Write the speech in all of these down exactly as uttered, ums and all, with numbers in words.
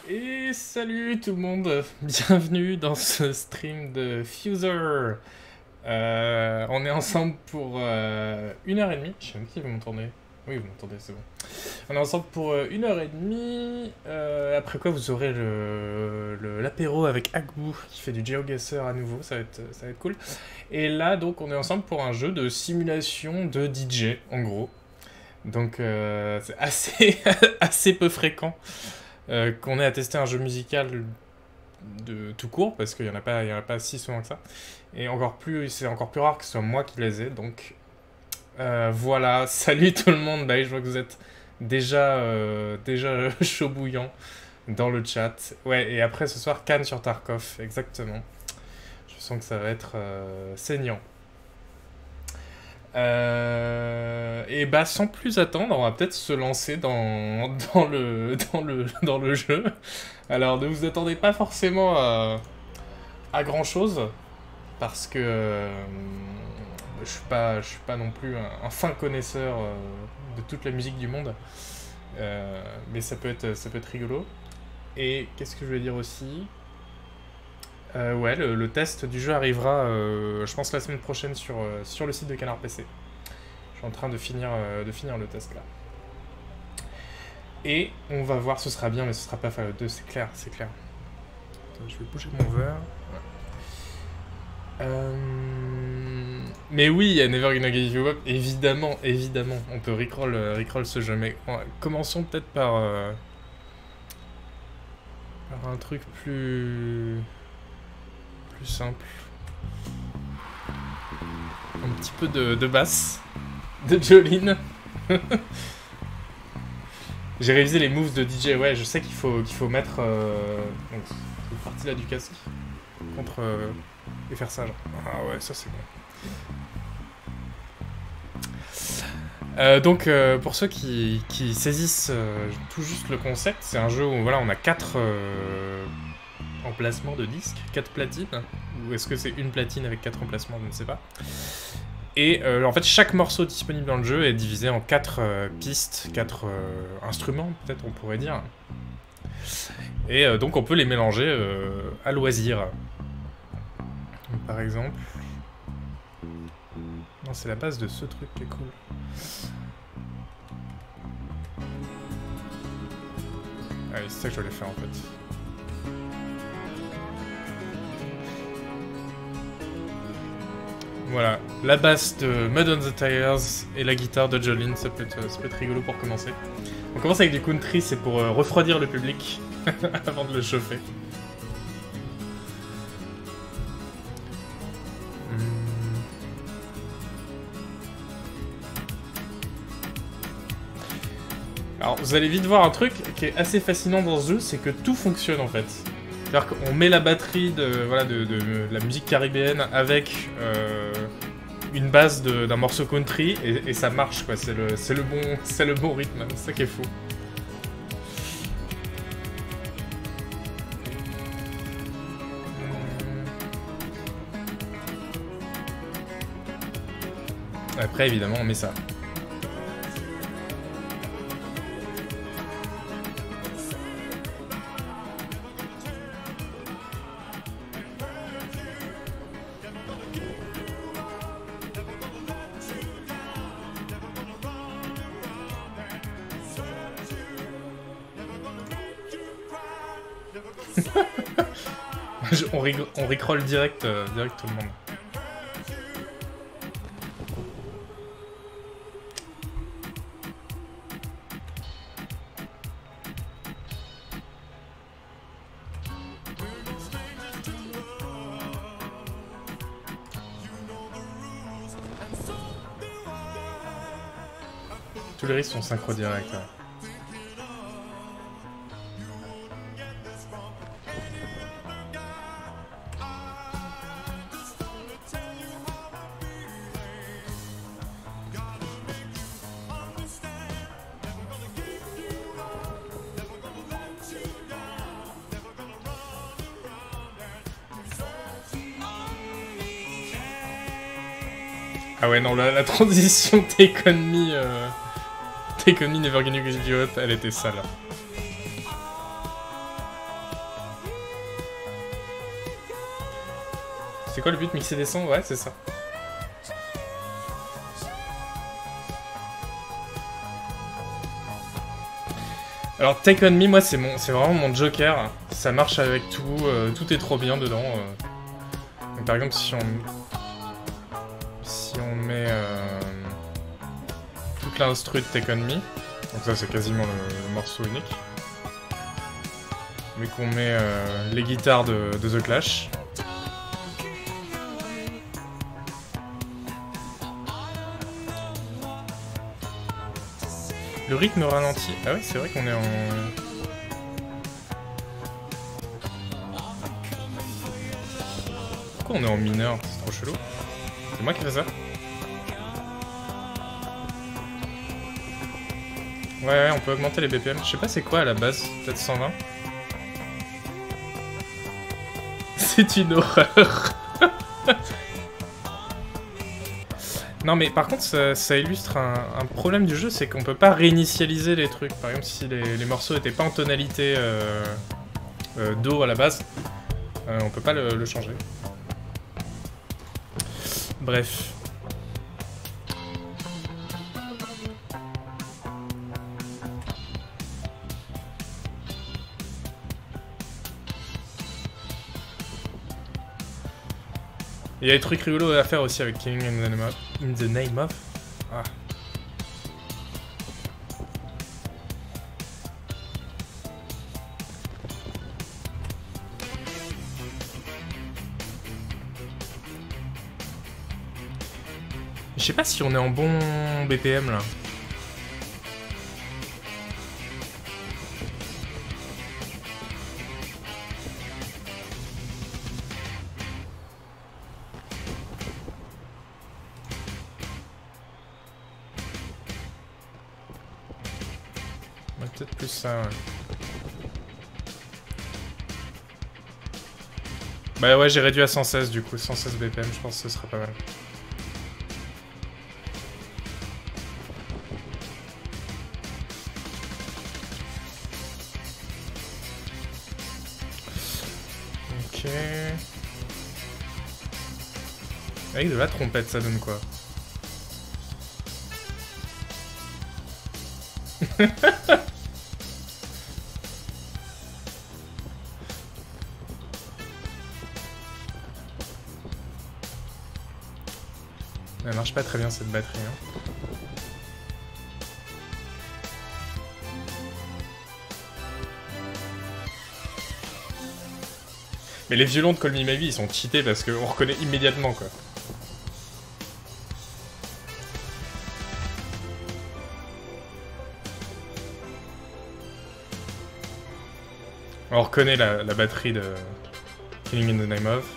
Et salut tout le monde, bienvenue dans ce stream de Fuser. Euh, on est ensemble pour euh, une heure et demie. Je sais même pas si vous m'entendez. Oui, vous m'entendez, c'est bon. On est ensemble pour euh, une heure et demie. Euh, après quoi, vous aurez le, le- l'apéro avec Agbu qui fait du GeoGuessr à nouveau. Ça va être, ça va être cool. Et là, donc, on est ensemble pour un jeu de simulation de D J, en gros. Donc, euh, c'est assez, assez peu fréquent. Euh, qu'on ait à tester un jeu musical de tout court, parce qu'il n'y en a pas, il y en a pas si souvent que ça. Et encore plus, c'est encore plus rare que ce soit moi qui les ai. Donc euh, voilà, salut tout le monde. Bah, je vois que vous êtes déjà, euh, déjà chaud bouillant dans le chat. Ouais, et après ce soir, Cannes sur Tarkov, exactement. Je sens que ça va être euh, saignant. Euh, et bah sans plus attendre, on va peut-être se lancer dans, dans, le, dans, le, dans le jeu. Alors ne vous attendez pas forcément à, à grand chose, parce que euh, je suis pas, je suis pas non plus un, un fin connaisseur euh, de toute la musique du monde. Euh, mais ça peut être, ça peut être rigolo. Et qu'est-ce que je vais dire aussi? Euh, ouais, le, le test du jeu arrivera, euh, je pense, la semaine prochaine sur, euh, sur le site de Canard P C. Je suis en train de finir, euh, de finir le test là. Et on va voir, ce sera bien, mais ce sera pas Fallout deux, c'est clair, c'est clair. Attends, je vais bouger mon verre. Ouais. Euh... Mais oui, il y a Never Gonna Give You Up, évidemment, évidemment. On peut rickroll, euh, rickroll ce jeu, mais ouais, commençons peut-être par, euh, par un truc plus... plus simple. Un petit peu de, de basse de Jolene. J'ai révisé les moves de D J, ouais, je sais qu'il faut, qu'il faut mettre euh, donc, cette partie là du casque contre euh, et faire ça genre. Ah ouais, ça c'est bon. Euh, donc euh, pour ceux qui, qui saisissent euh, tout juste le concept, c'est un jeu où voilà, on a quatre euh, emplacements de disques, quatre platines, ou est-ce que c'est une platine avec quatre emplacements, je ne sais pas. Et euh, en fait, chaque morceau disponible dans le jeu est divisé en quatre euh, pistes, quatre euh, instruments, peut-être on pourrait dire. Et euh, donc on peut les mélanger euh, à loisir. Donc, par exemple... Non, c'est la base de ce truc qui est cool. Ah oui, c'est ça que je voulais faire en fait. Voilà, la basse de Mud on the Tires et la guitare de Jolene, ça peut être, ça peut être rigolo pour commencer. On commence avec du country, c'est pour euh, refroidir le public avant de le chauffer. Alors, vous allez vite voir un truc qui est assez fascinant dans ce jeu, c'est que tout fonctionne en fait. C'est-à-dire qu'on met la batterie de, voilà, de, de, de la musique caribéenne avec euh, une base d'un morceau country et, et ça marche quoi. C'est le, le, bon, le bon rythme, c'est ça qui est fou. Après, évidemment, on met ça. on, on rickroll direct, euh, direct tout le monde. Tous les risques sont synchro direct. Ouais. Ah ouais, non, la, la transition Take On Me, euh, Take On Me, Never Gonna Give You Up, elle était sale. C'est quoi le but? Mixer des sons? Ouais, c'est ça. Alors Take On Me, moi c'est mon, c'est vraiment mon joker. Ça marche avec tout, euh, tout est trop bien dedans. Euh. Donc, par exemple, si on, si on met euh, toute l'instru de Take On Me, donc ça c'est quasiment le, le morceau unique, mais qu'on met euh, les guitares de, de The Clash. Le rythme ralentit. Ah oui, c'est vrai qu'on est en... Pourquoi on est en mineur? C'est trop chelou. C'est moi qui fais ça? Ouais, ouais, on peut augmenter les B P M. Je sais pas c'est quoi à la base. Peut-être cent vingt? C'est une horreur. Non mais par contre ça, ça illustre un, un problème du jeu, c'est qu'on peut pas réinitialiser les trucs. Par exemple si les, les morceaux étaient pas en tonalité euh, euh, Do à la base, euh, on peut pas le, le changer. Bref. Il y a des trucs rigolos à faire aussi avec Killing in the Name of. In the name of. Ah. Je sais pas si on est en bon B P M là. Peut-être plus ça, ouais. Bah ouais, j'ai réduit à cent seize du coup, cent seize B P M, je pense que ce sera pas mal. Ok. Avec de la trompette, ça donne quoi? Elle marche pas très bien cette batterie. Hein. Mais les violons de Call Me Maybe ils sont cheatés parce qu'on reconnaît immédiatement quoi. On reconnaît la, la batterie de Killing in the Name of.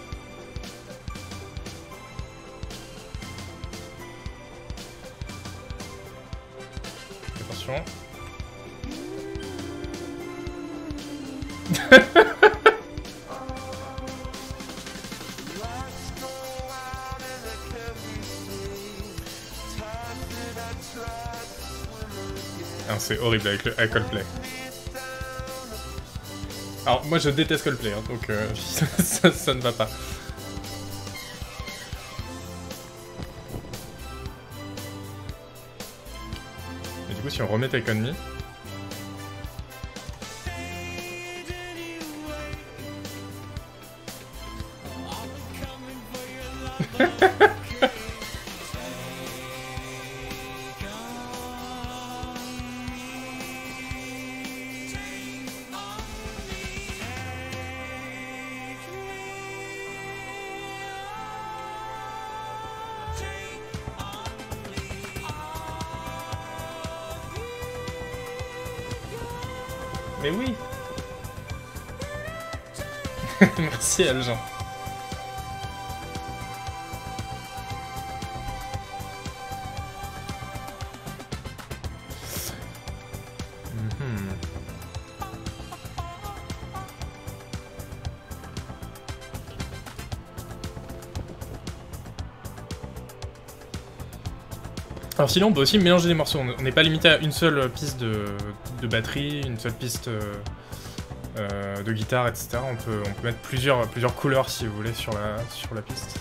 Attention. Ah, c'est horrible avec, le, avec Coldplay. Alors moi je déteste Coldplay, hein, donc euh, ça, ça, ça ne va pas. Et du coup si on remet Take On Me... Mais oui. Merci Aljan. Mm-hmm. Alors sinon on peut aussi mélanger des morceaux, on n'est pas limité à une seule piste de, de batterie, une seule piste euh, euh, de guitare, et cetera. On peut, on peut mettre plusieurs, plusieurs couleurs si vous voulez sur la, sur la piste.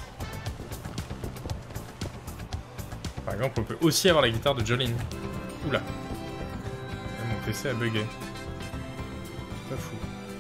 Par exemple, on peut aussi avoir la guitare de Jolene. Oula. Mon P C a bugué. Pas fou.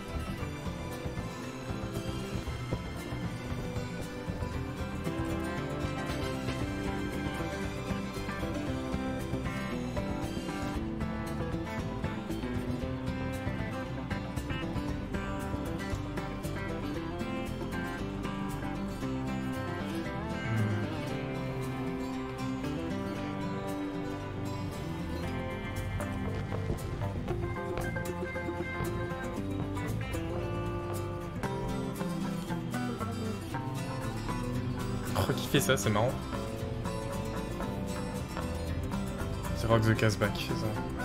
Oh, qui fait ça, c'est marrant. C'est Rock the Casbah qui fait ça.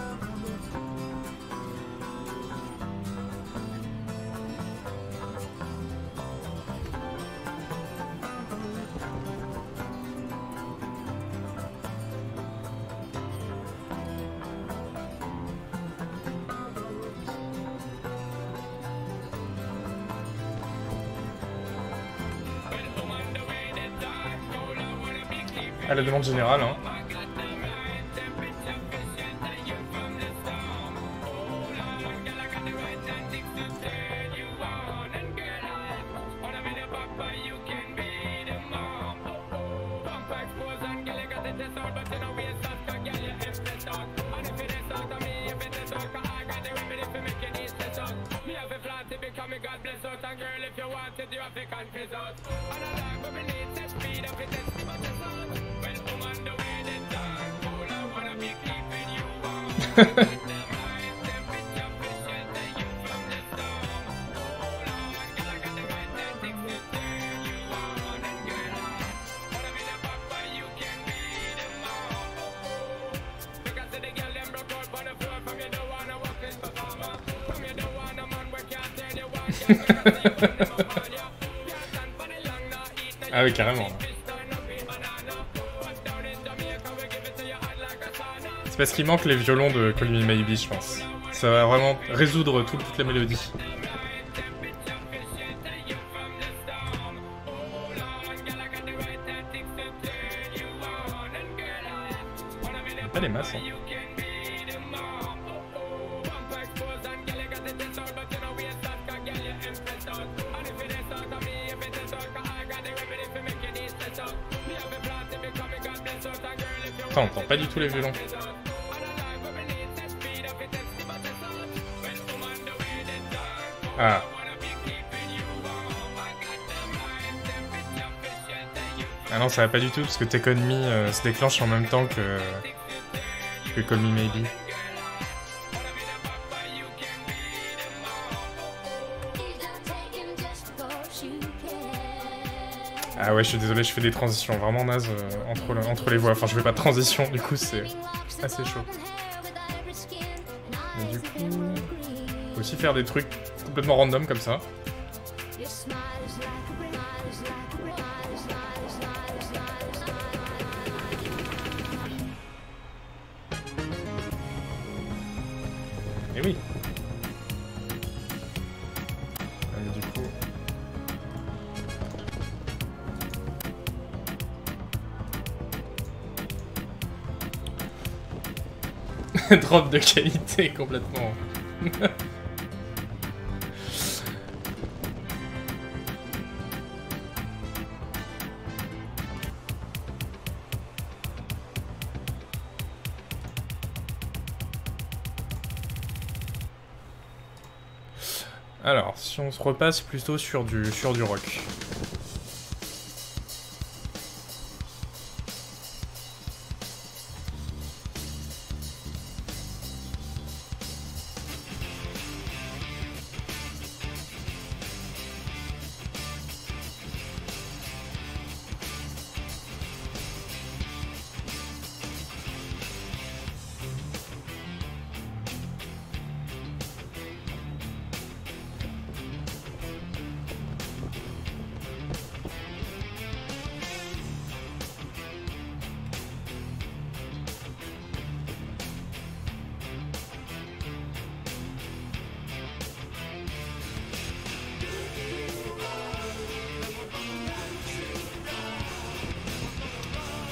À la demande générale, hein. Ah oui, carrément. C'est parce qu'il manque les violons de Call Me Maybe, je pense. Ça va vraiment résoudre tout, toute la mélodie. Pas les masses, hein. Attends, on entend pas du tout les violons. Ah. Ah non, ça va pas du tout, parce que Take On Me euh, se déclenche en même temps que, que Call Me Maybe. Ah ouais, je suis désolé, je fais des transitions vraiment nazes euh, entre, le, entre les voix. Enfin, je fais pas de transition, du coup, c'est assez chaud. Mais du coup, on peut aussi faire des trucs complètement random comme ça. Et oui. Allez, du coup... Drop de qualité complètement. Alors, si on se repasse plutôt sur du, sur du rock.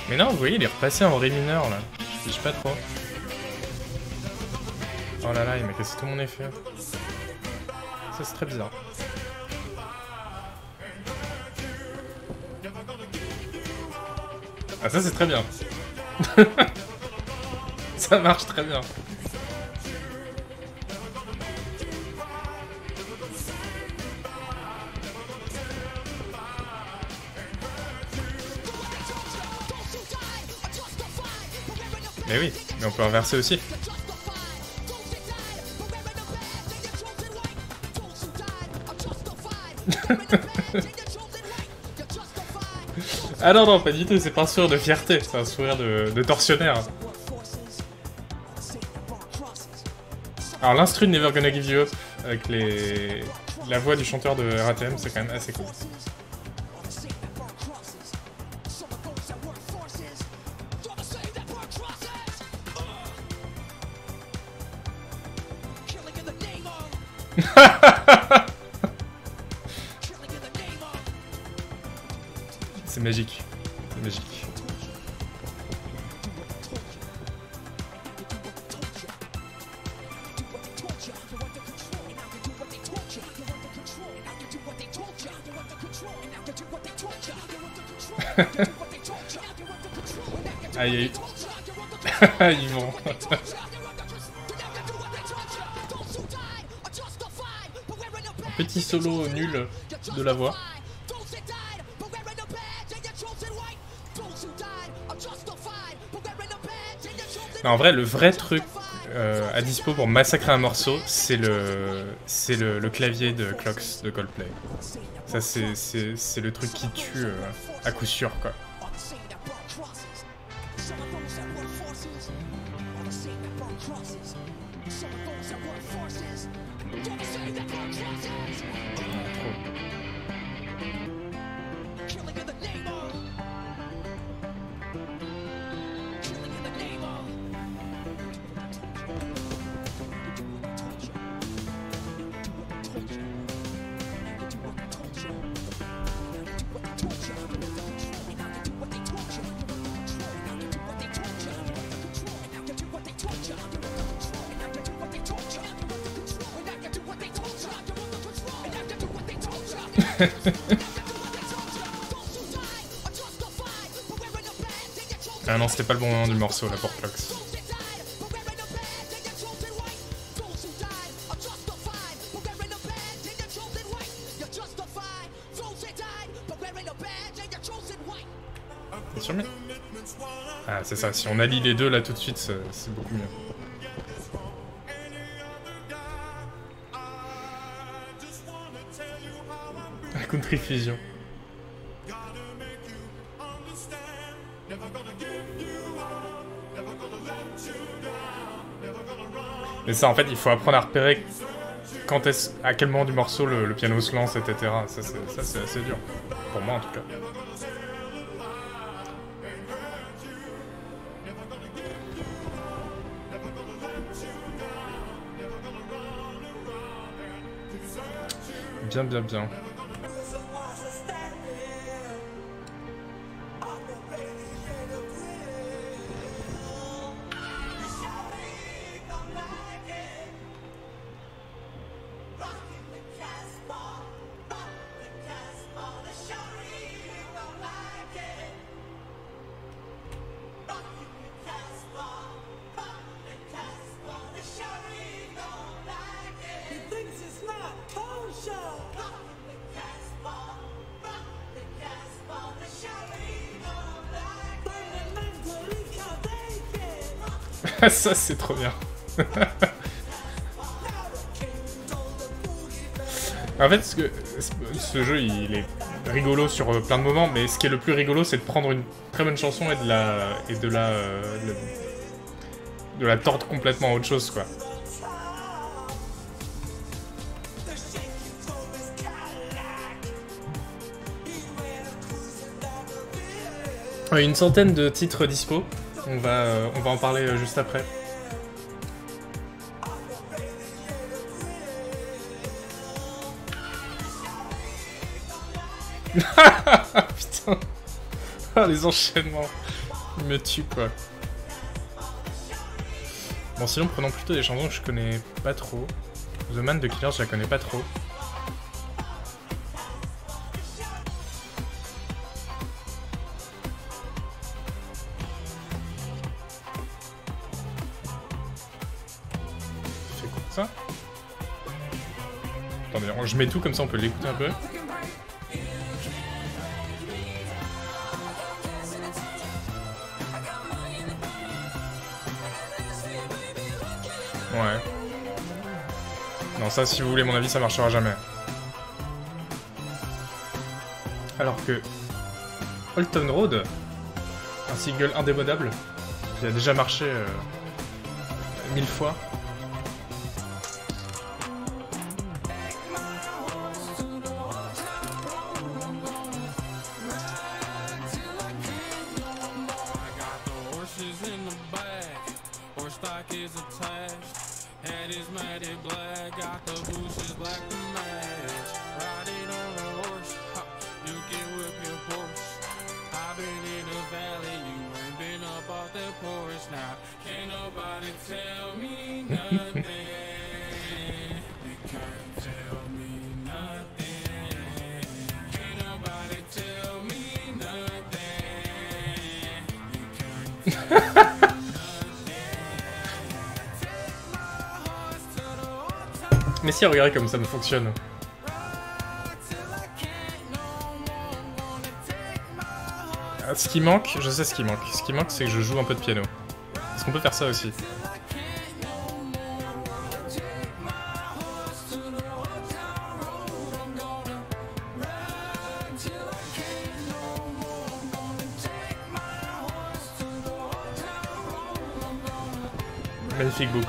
Mais non, vous voyez, il est repassé en ré mineur là. Je sais pas trop. Oh là là, il m'a cassé tout mon effet. Ça c'est très bizarre. Ah ça c'est très bien. Ça marche très bien. Mais oui, mais on peut inverser aussi. Ah non, non, pas du tout, c'est pas un sourire de fierté, c'est un sourire de, de tortionnaire. Alors l'instru de Never Gonna Give You Up, avec les... la voix du chanteur de R A T M, c'est quand même assez cool. C'est magique, c'est magique. Aïe aïe. Ils vont. Petit solo nul de la voix. Non, en vrai, le vrai truc euh, à dispo pour massacrer un morceau, c'est le, c'est le, le clavier de Clocks de Coldplay. Ça, c'est le truc qui tue euh, à coup sûr, quoi. Ah non, c'était pas le bon moment du morceau là pour Clocks. Bien sûr, mais... Ah, c'est ça, si on allie les deux là tout de suite, c'est beaucoup mieux. La Country Fusion. Mais ça, en fait, il faut apprendre à repérer quand est-ce, à quel moment du morceau le, le piano se lance, et cetera. Ça, c'est assez dur. Pour moi, en tout cas. Bien, bien, bien. Ça, c'est trop bien. En fait, ce, que, ce jeu, il est rigolo sur plein de moments, mais ce qui est le plus rigolo, c'est de prendre une très bonne chanson et de la, et de la, de, de la tordre complètement à autre chose, quoi. Ouais, une centaine de titres dispo. On va, euh, on va en parler euh, juste après. Putain. Ah, les enchaînements. Il me tue, quoi. Bon, sinon, prenons plutôt des chansons que je connais pas trop. The Man de Killers, je la connais pas trop. C'est quoi ça? Attendez, je mets tout comme ça, on peut l'écouter un peu. Ouais. Non, ça, si vous voulez mon avis, ça marchera jamais. Alors que Old Town Road, un single indémodable, qui a déjà marché euh, mille fois. Mais si, regardez comme ça me fonctionne. Ah, ce qui manque, je sais ce qui manque. Ce qui manque, c'est que je joue un peu de piano. Est-ce qu'on peut faire ça aussi? Magnifique boucle.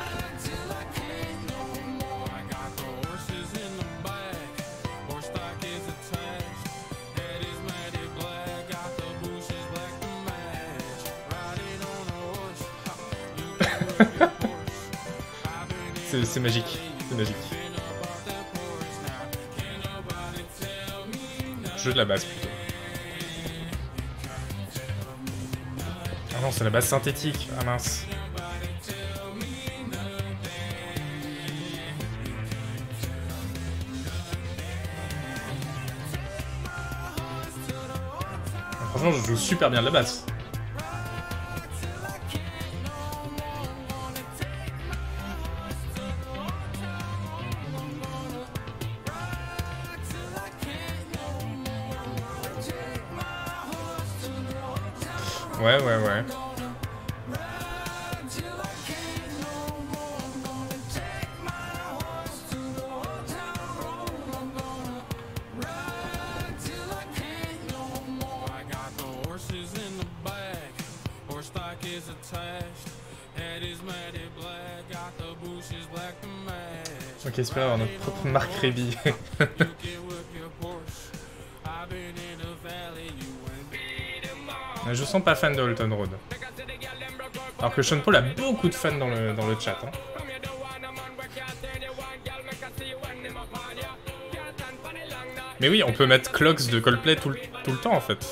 C'est magique, c'est magique. Jeu de la basse plutôt. Ah non, c'est la basse synthétique. Ah mince. Franchement, je joue super bien de la basse. Ouais, ouais, ouais. Ok, espère avoir notre propre Marc Réby. Je sens pas fan de Old Town Road. Alors que Sean Paul a beaucoup de fans dans le, dans le chat. Hein. Mais oui, on peut mettre Clocks de Coldplay tout le, tout le temps en fait.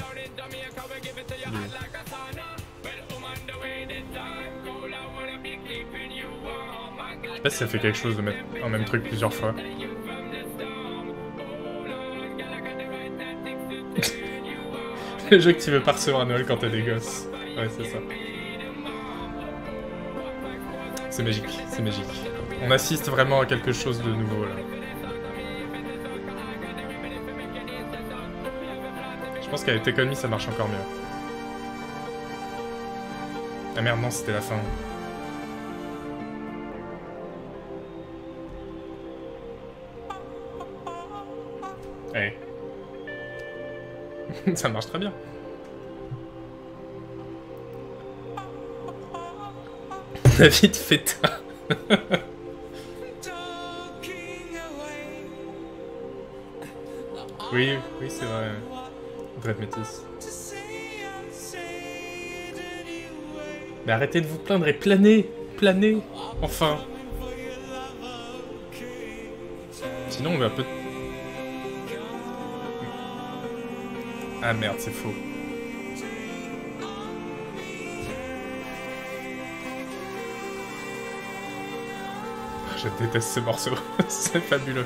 Je sais pas si ça fait quelque chose de mettre un même truc plusieurs fois. Le jeu que tu veux pas recevoir à Noël quand t'as des gosses. Ouais, c'est ça. C'est magique, c'est magique. On assiste vraiment à quelque chose de nouveau là. Je pense qu'avec Take On Me ça marche encore mieux. Ah merde, non, c'était la fin. Hey. Ça marche très bien. David Feta. Oui, oui, c'est vrai. Dread Métis. Mais arrêtez de vous plaindre et planez, planez, enfin. Sinon on va peut... Ah merde, c'est faux. Je déteste ce morceau. C'est fabuleux.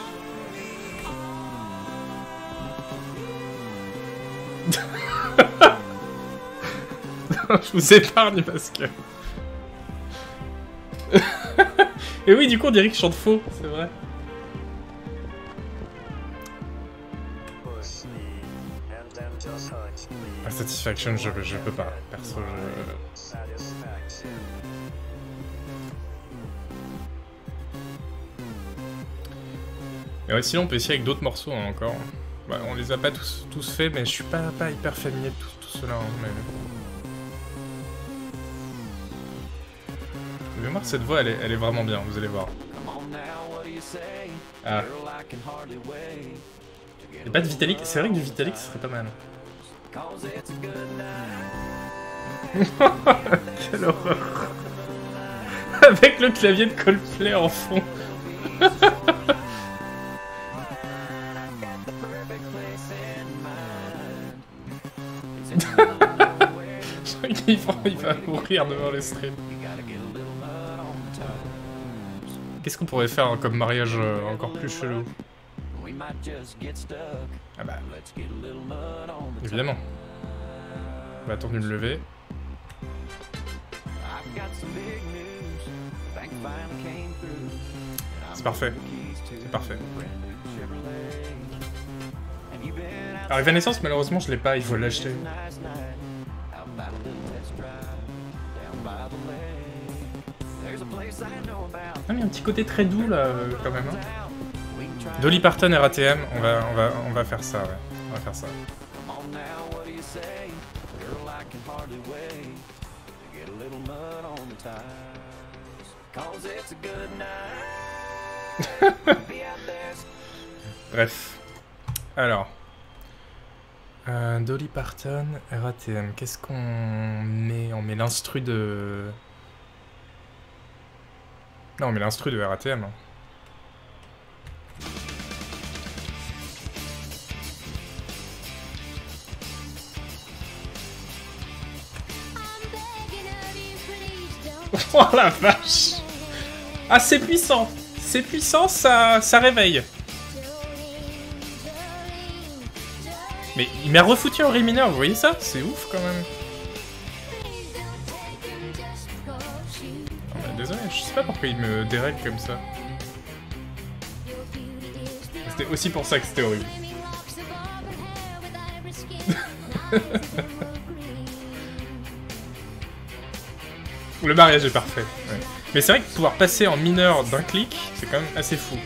Je vous épargne parce que... Et oui, du coup, on dirait que je chante faux, c'est vrai. Ah, Satisfaction, je, je peux pas. Perso, je... Et ouais, sinon, on peut essayer avec d'autres morceaux hein, encore. Bah, on les a pas tous, tous faits, mais je suis pas, pas hyper familier de tout, tout cela. Hein, mais... Vous allez voir, cette voix, elle est, elle est vraiment bien, vous allez voir. Ah. Et pas de Vitalik, c'est vrai que du Vitalik, ce serait pas mal. Quelle horreur. Avec le clavier de Coldplay en fond. Je crois qu'il va, il va mourir devant le stream. Qu'est-ce qu'on pourrait faire comme mariage euh, encore plus chelou? Ah bah... Évidemment. On va attendre de me lever. C'est parfait. C'est parfait. Alors Evanescence, malheureusement, je l'ai pas, il faut l'acheter. Ah, mais un petit côté très doux là, euh, quand même. Hein. Dolly Parton R A T M, on va, on va, on va faire ça, ouais. On va faire ça. Bref. Alors. Euh, Dolly Parton R A T M, qu'est-ce qu'on met? On met l'instru de... Non, mais l'instru de R A T M. Oh la vache! Ah, c'est puissant! C'est puissant, ça, ça réveille. Mais il m'a refoutu en ré mineur, vous voyez ça? C'est ouf quand même. Oh bah, désolé, je sais pas pourquoi il me dérègle comme ça. C'était aussi pour ça que c'était horrible. Le mariage est parfait. Ouais. Mais c'est vrai que pouvoir passer en mineur d'un clic, c'est quand même assez fou.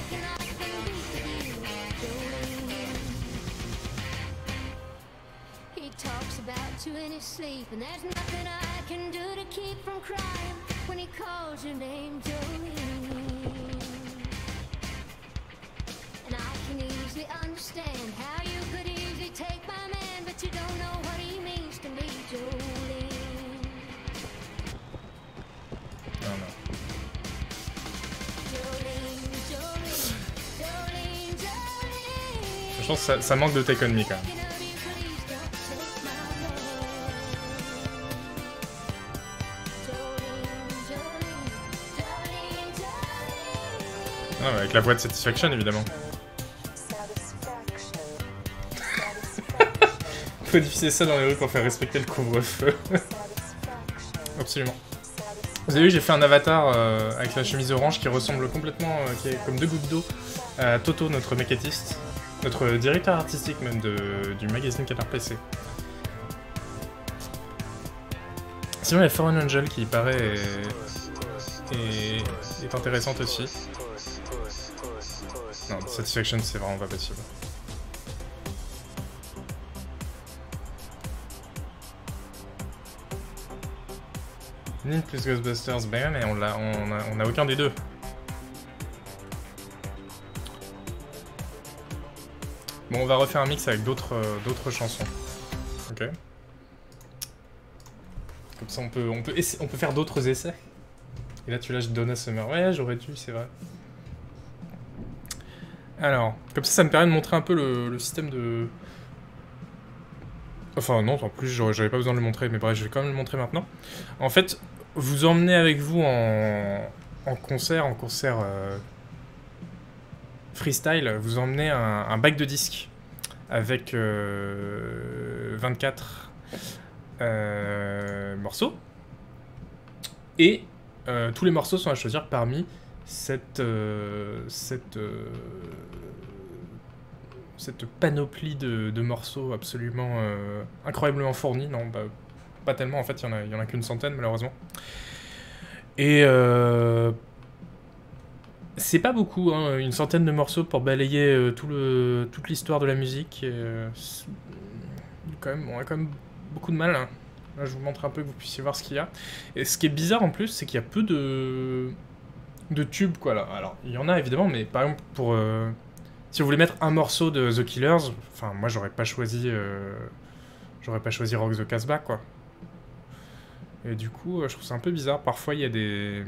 Je pense que ça, ça manque de Take On Me quand même. Ah, avec la voix de Satisfaction évidemment. Faut diffuser ça dans les rues pour faire respecter le couvre-feu. Absolument. Vous avez vu, j'ai fait un avatar euh, avec la chemise orange qui ressemble complètement, euh, qui est comme deux gouttes d'eau, à Toto, notre maquettiste. Notre directeur artistique même de, du magazine Canard P C. Sinon il y a Foreign Angel qui paraît est, est, est intéressante aussi. Non, Satisfaction c'est vraiment pas possible. Nin plus Ghostbusters, ben mais on l'a, on a, on a aucun des deux. Bon, on va refaire un mix avec d'autres euh, d'autres chansons. Ok. Comme ça, on peut, on peut, on peut faire d'autres essais. Et là, tu lâches Donna Summer. Ouais, j'aurais dû, c'est vrai. Alors, comme ça, ça me permet de montrer un peu le, le système de... Enfin, non, en plus, j'avais pas besoin de le montrer, mais bref, je vais quand même le montrer maintenant. En fait, vous emmenez avec vous en, en concert, en concert euh, freestyle, vous emmenez un, un bac de disques avec euh, vingt-quatre euh, morceaux. Et euh, tous les morceaux sont à choisir parmi cette, euh, cette, euh, cette panoplie de, de morceaux absolument euh, incroyablement fournis. Non, bah, pas tellement, en fait, il n'y en, en a qu'une centaine, malheureusement. Et euh, c'est pas beaucoup, hein, une centaine de morceaux pour balayer euh, tout le, toute l'histoire de la musique. Et, euh, quand même, on a quand même beaucoup de mal. Hein. Là, je vous montre un peu que vous puissiez voir ce qu'il y a. Et ce qui est bizarre en plus, c'est qu'il y a peu de, de tubes, quoi, là. Alors, il y en a évidemment, mais par exemple, pour... Euh, si vous voulez mettre un morceau de The Killers, enfin, moi, j'aurais pas choisi... Euh, j'aurais pas choisi Rock the Casbah, quoi. Et du coup, je trouve ça un peu bizarre. Parfois, il y a des...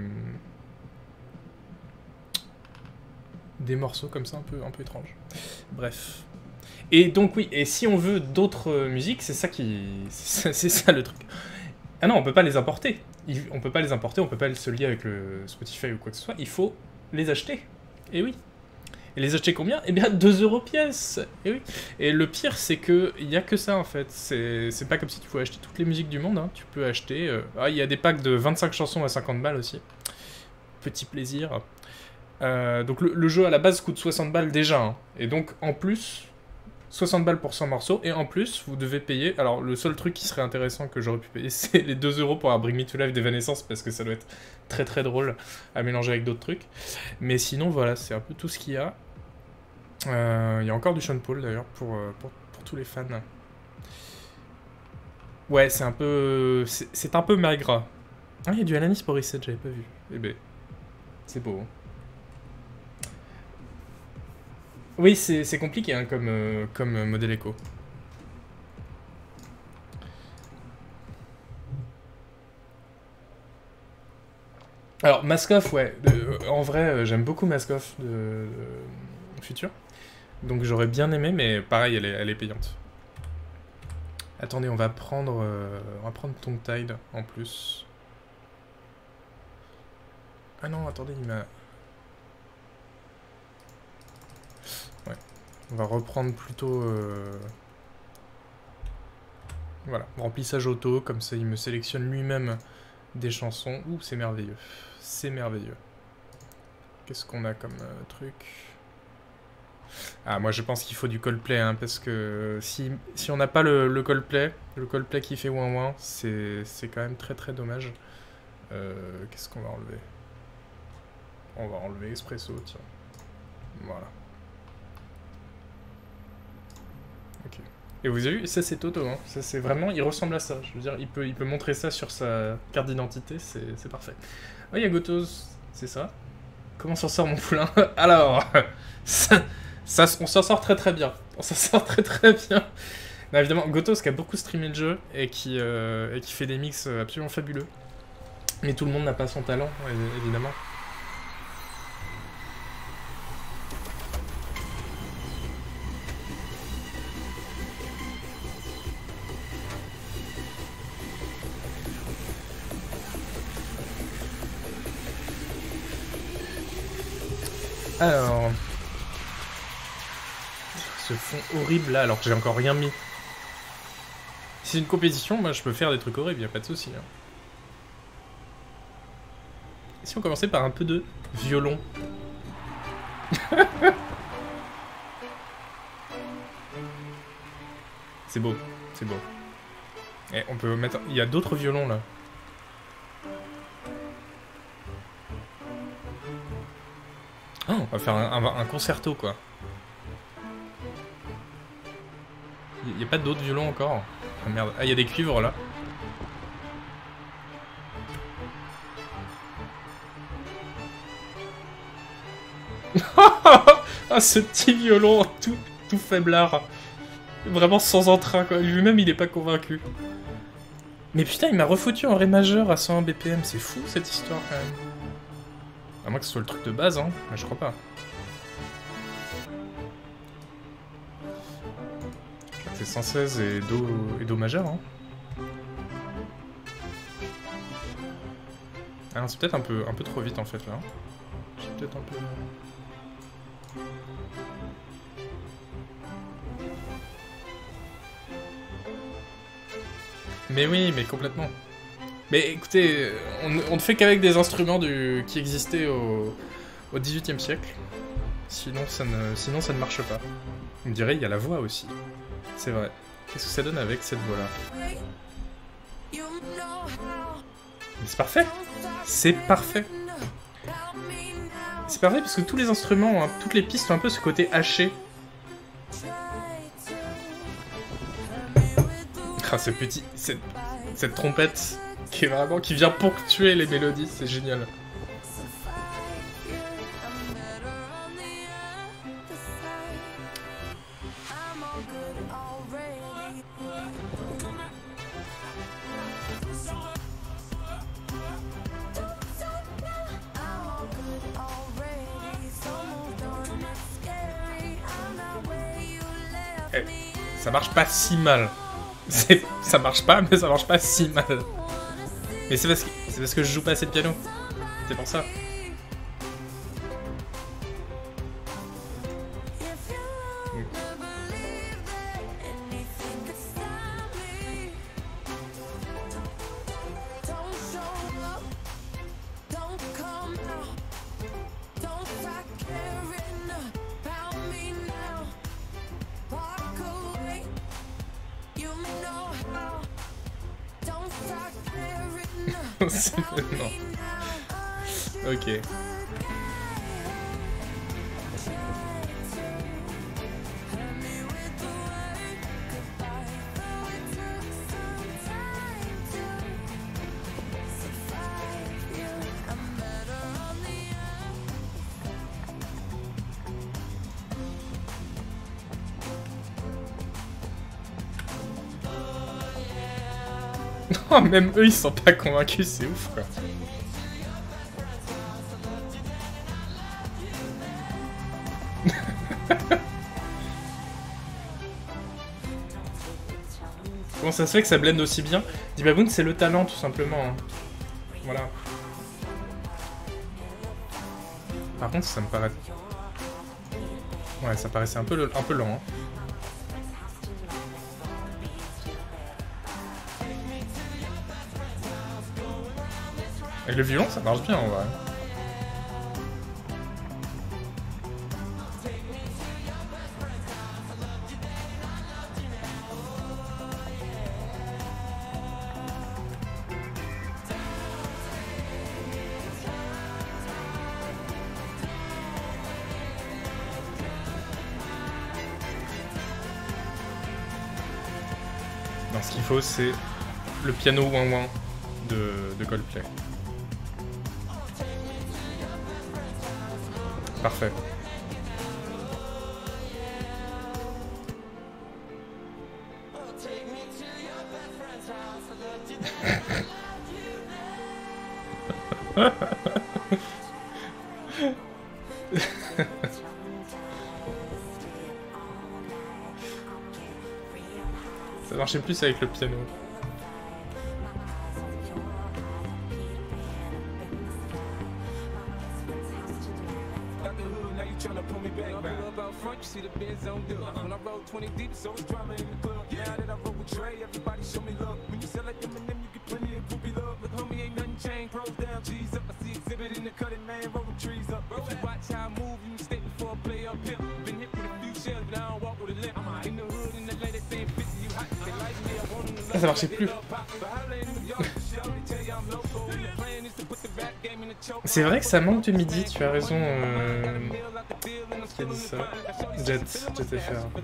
Des morceaux comme ça, un peu, un peu étranges. Bref. Et donc, oui, et si on veut d'autres euh, musiques, c'est ça qui... C'est ça le truc. Ah non, on peut pas les importer. Il, on peut pas les importer, on peut pas se lier avec le Spotify ou quoi que ce soit. Il faut les acheter. Et oui. Et les acheter combien? Eh bien, deux euros pièce. Et oui. Et le pire, c'est que il y a que ça, en fait. C'est pas comme si tu pouvais acheter toutes les musiques du monde. Hein. Tu peux acheter... Euh... Ah, il y a des packs de vingt-cinq chansons à cinquante balles aussi. Petit plaisir. Euh, donc le, le jeu, à la base, coûte soixante balles déjà. Hein. Et donc, en plus... soixante balles pour cent morceaux, et en plus, vous devez payer... Alors, le seul truc qui serait intéressant que j'aurais pu payer, c'est les deux euros pour un Bring Me To Life d'Evanescence, parce que ça doit être très très drôle à mélanger avec d'autres trucs. Mais sinon, voilà, c'est un peu tout ce qu'il y a. Euh, il y a encore du Sean Paul, d'ailleurs, pour, pour, pour tous les fans. Ouais, c'est un peu... C'est un peu maigre. Ah, il y a du Alanis Morissette, j'avais pas vu. Eh ben, c'est beau. Oui, c'est compliqué hein, comme, euh, comme modèle éco. Alors, Maskoff, ouais. Euh, en vrai, euh, j'aime beaucoup Maskoff de, de, de Future. Donc j'aurais bien aimé, mais pareil, elle est, elle est payante. Attendez, on va prendre, euh, on va prendre Tongue Tide en plus. Ah non, attendez, il m'a... Ouais. On va reprendre plutôt... Euh... Voilà, remplissage auto, comme ça il me sélectionne lui-même des chansons. Ouh, c'est merveilleux. C'est merveilleux. Qu'est-ce qu'on a comme euh, truc? Ah, moi je pense qu'il faut du Coldplay, hein, parce que si, si on n'a pas le, le Coldplay, le Coldplay qui fait ouin ouin, c'est quand même très très dommage. Euh, Qu'est-ce qu'on va enlever? On va enlever Espresso, tiens. Voilà. Ok. Et vous avez vu, ça c'est Toto, hein. Ça c'est vraiment, il ressemble à ça. Je veux dire, il peut, il peut montrer ça sur sa carte d'identité, c'est parfait. Oh, il y a Gotos, c'est ça. Comment s'en sort mon poulain? Alors, ça, ça, on s'en sort très très bien. On s'en sort très très bien. Non, évidemment, Gotos qui a beaucoup streamé le jeu et qui, euh, et qui fait des mix absolument fabuleux. Mais tout le monde n'a pas son talent, évidemment. Alors... Ce fond horrible là, alors que j'ai encore rien mis. Si c'est une compétition, moi je peux faire des trucs horribles, y a pas de souci. Hein. Et si on commençait par un peu de violon? C'est beau, c'est beau. Et on peut mettre... Il y a d'autres violons là. Oh, on va faire un, un, un concerto quoi. Il n'y a pas d'autres violons encore. Ah merde. Ah, il y a des cuivres là. Ah, ce petit violon tout, tout faiblard. Vraiment sans entrain quoi. Lui-même il est pas convaincu. Mais putain, il m'a refoutu en ré majeur à cent un B P M. C'est fou cette histoire quand même. À moins que ce soit le truc de base, hein. Mais je crois pas. C'est cent seize et Do, et Do majeur, hein. Ah non, Ah, c'est peut-être un peu, un peu trop vite en fait là. J'ai peut-être un peu... Mais oui, mais complètement. Mais écoutez, on, on ne fait qu'avec des instruments du, qui existaient au, au dix-huitième siècle. Sinon ça, ne, sinon, ça ne marche pas. On me dirait, il y a la voix aussi. C'est vrai. Qu'est-ce que ça donne avec cette voix-là? Mais c'est parfait. C'est parfait. C'est parfait parce que tous les instruments, hein, toutes les pistes ont un peu ce côté haché. Ah, ce petit... Cette, cette trompette qui est vraiment... qui vient ponctuer les mélodies, c'est génial. Eh, ça marche pas si mal. Ça marche pas, mais ça marche pas si mal. Mais c'est parce, que... c'est parce que je joue pas assez de piano. C'est pour ça. Non. Ok. Oh, même eux ils sont pas convaincus, c'est ouf quoi. Comment ça se fait que ça blende aussi bien? Dibaboon, c'est le talent tout simplement. Hein. Voilà. Par contre ça me paraît... Ouais, ça paraissait un peu, un peu lent. Hein. Avec le violon, ça marche bien en vrai. Non, ce qu'il faut, c'est le piano ouin-ouin de, de Coldplay. Parfait. Ça marchait plus avec le piano. Ah, ça marchait plus. C'est vrai que ça manque de midi, tu as raison. Euh... Qui a dit ça? Jet, Jet F R.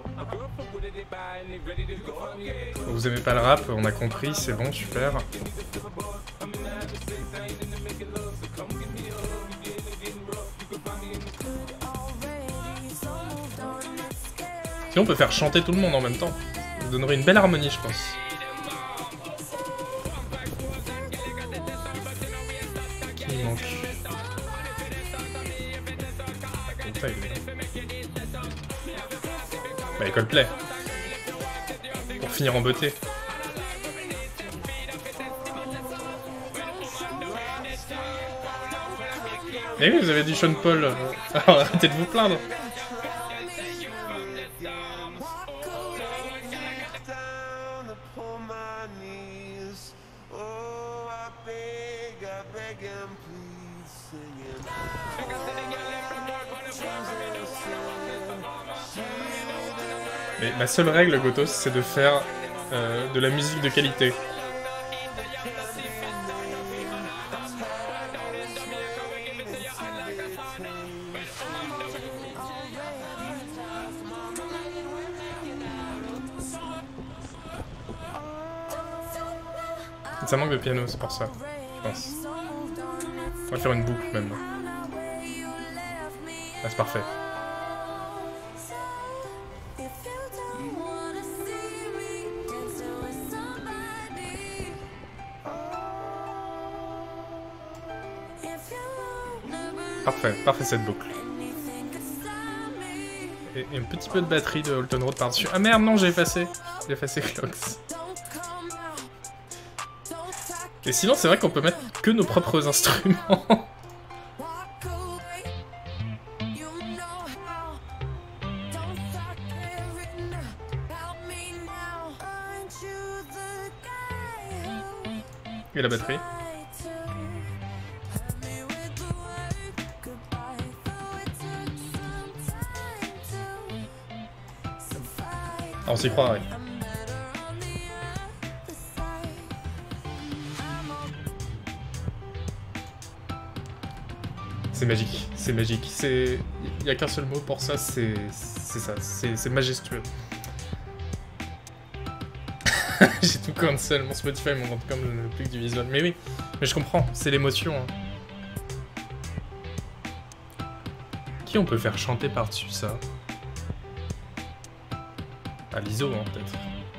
Vous aimez pas le rap, on a compris, c'est bon, super. Si on peut faire chanter tout le monde en même temps, ça donnerait une belle harmonie, je pense. Qui manque? Bah, Coldplay. Pour finir en beauté. Et oui, vous avez dit Sean Paul. Alors arrêtez de vous plaindre. Mais ma seule règle, Gotos, c'est de faire euh, de la musique de qualité. Ça manque de piano, c'est pour ça, je pense. On va faire une boucle même. Ah, c'est parfait. Parfait, parfait cette boucle. Et, et un petit peu de batterie de Holton Road par-dessus. Ah merde, non, j'ai effacé. J'ai effacé Clocks. Et sinon, c'est vrai qu'on peut mettre que nos propres instruments. Et la batterie. On s'y croirait. C'est magique, c'est magique. C'est, il n'y a qu'un seul mot pour ça, c'est ça, c'est majestueux. J'ai tout cancel, mon Spotify m'en compte comme le plus que du visuel. Mais oui, mais je comprends, c'est l'émotion. Hein. Qui on peut faire chanter par-dessus ça? Ah, l'I S O, hein, peut-être.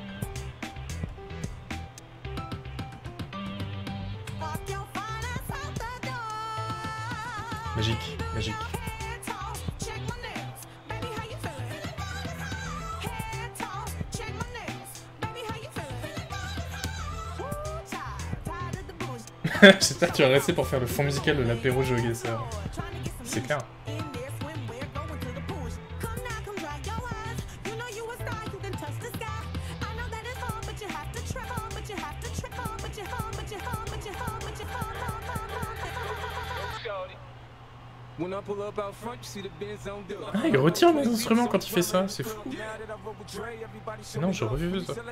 Magique, magique. J'espère que tu vas rester pour faire le fond musical de l'apéro GeoGuessr. C'est clair. Ah, il retire mes instruments quand il fait ça, c'est fou. Non, je refuse ça.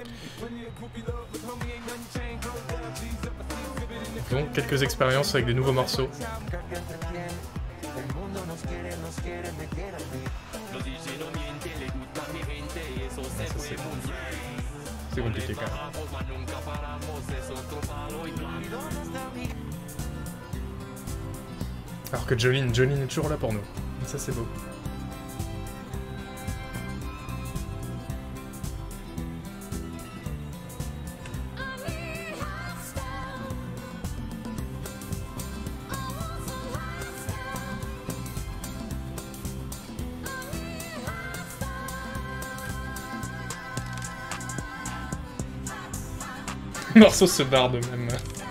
Donc, quelques expériences avec des nouveaux morceaux. C'est compliqué quand même. Alors que Jolene, Jolene est toujours là pour nous. Ça c'est beau. Le morceau se barre de même.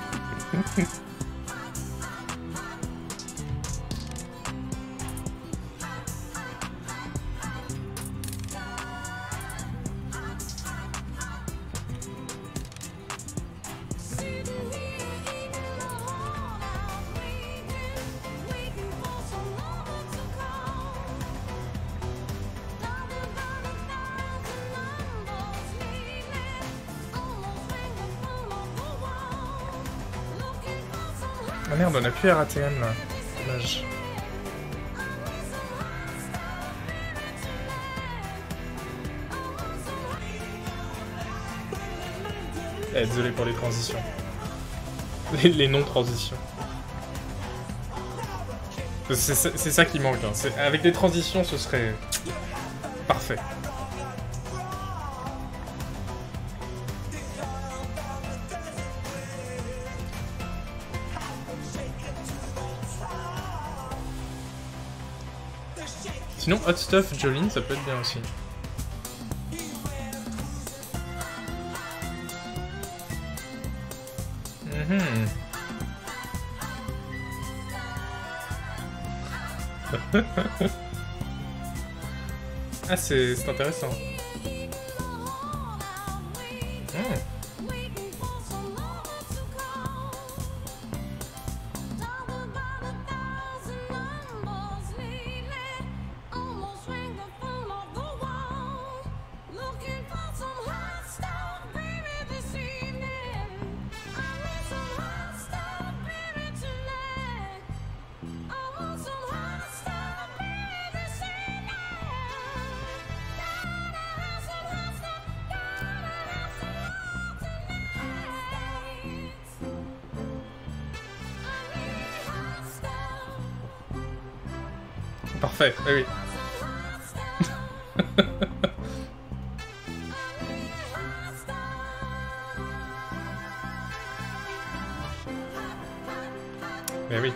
Ah merde, on a plus R A T M là. Dommage. Eh, désolé pour les transitions. Les, les non-transitions. C'est ça qui manque. Hein. Avec des transitions, ce serait parfait. Sinon, Hot Stuff, Jolene, ça peut être bien aussi. Mm-hmm. Ah, c'est intéressant. Mmh. Parfait, oui, oui. Mais oui.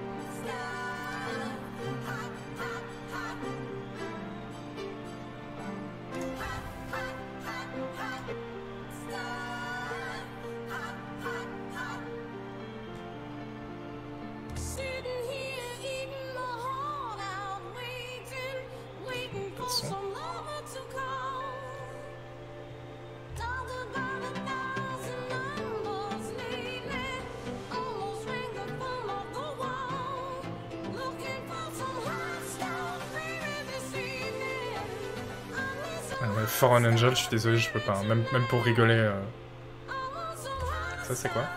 Ah ouais, For an Angel, je suis désolé, je peux pas. Hein. Même, même pour rigoler. Euh... Ça, c'est quoi?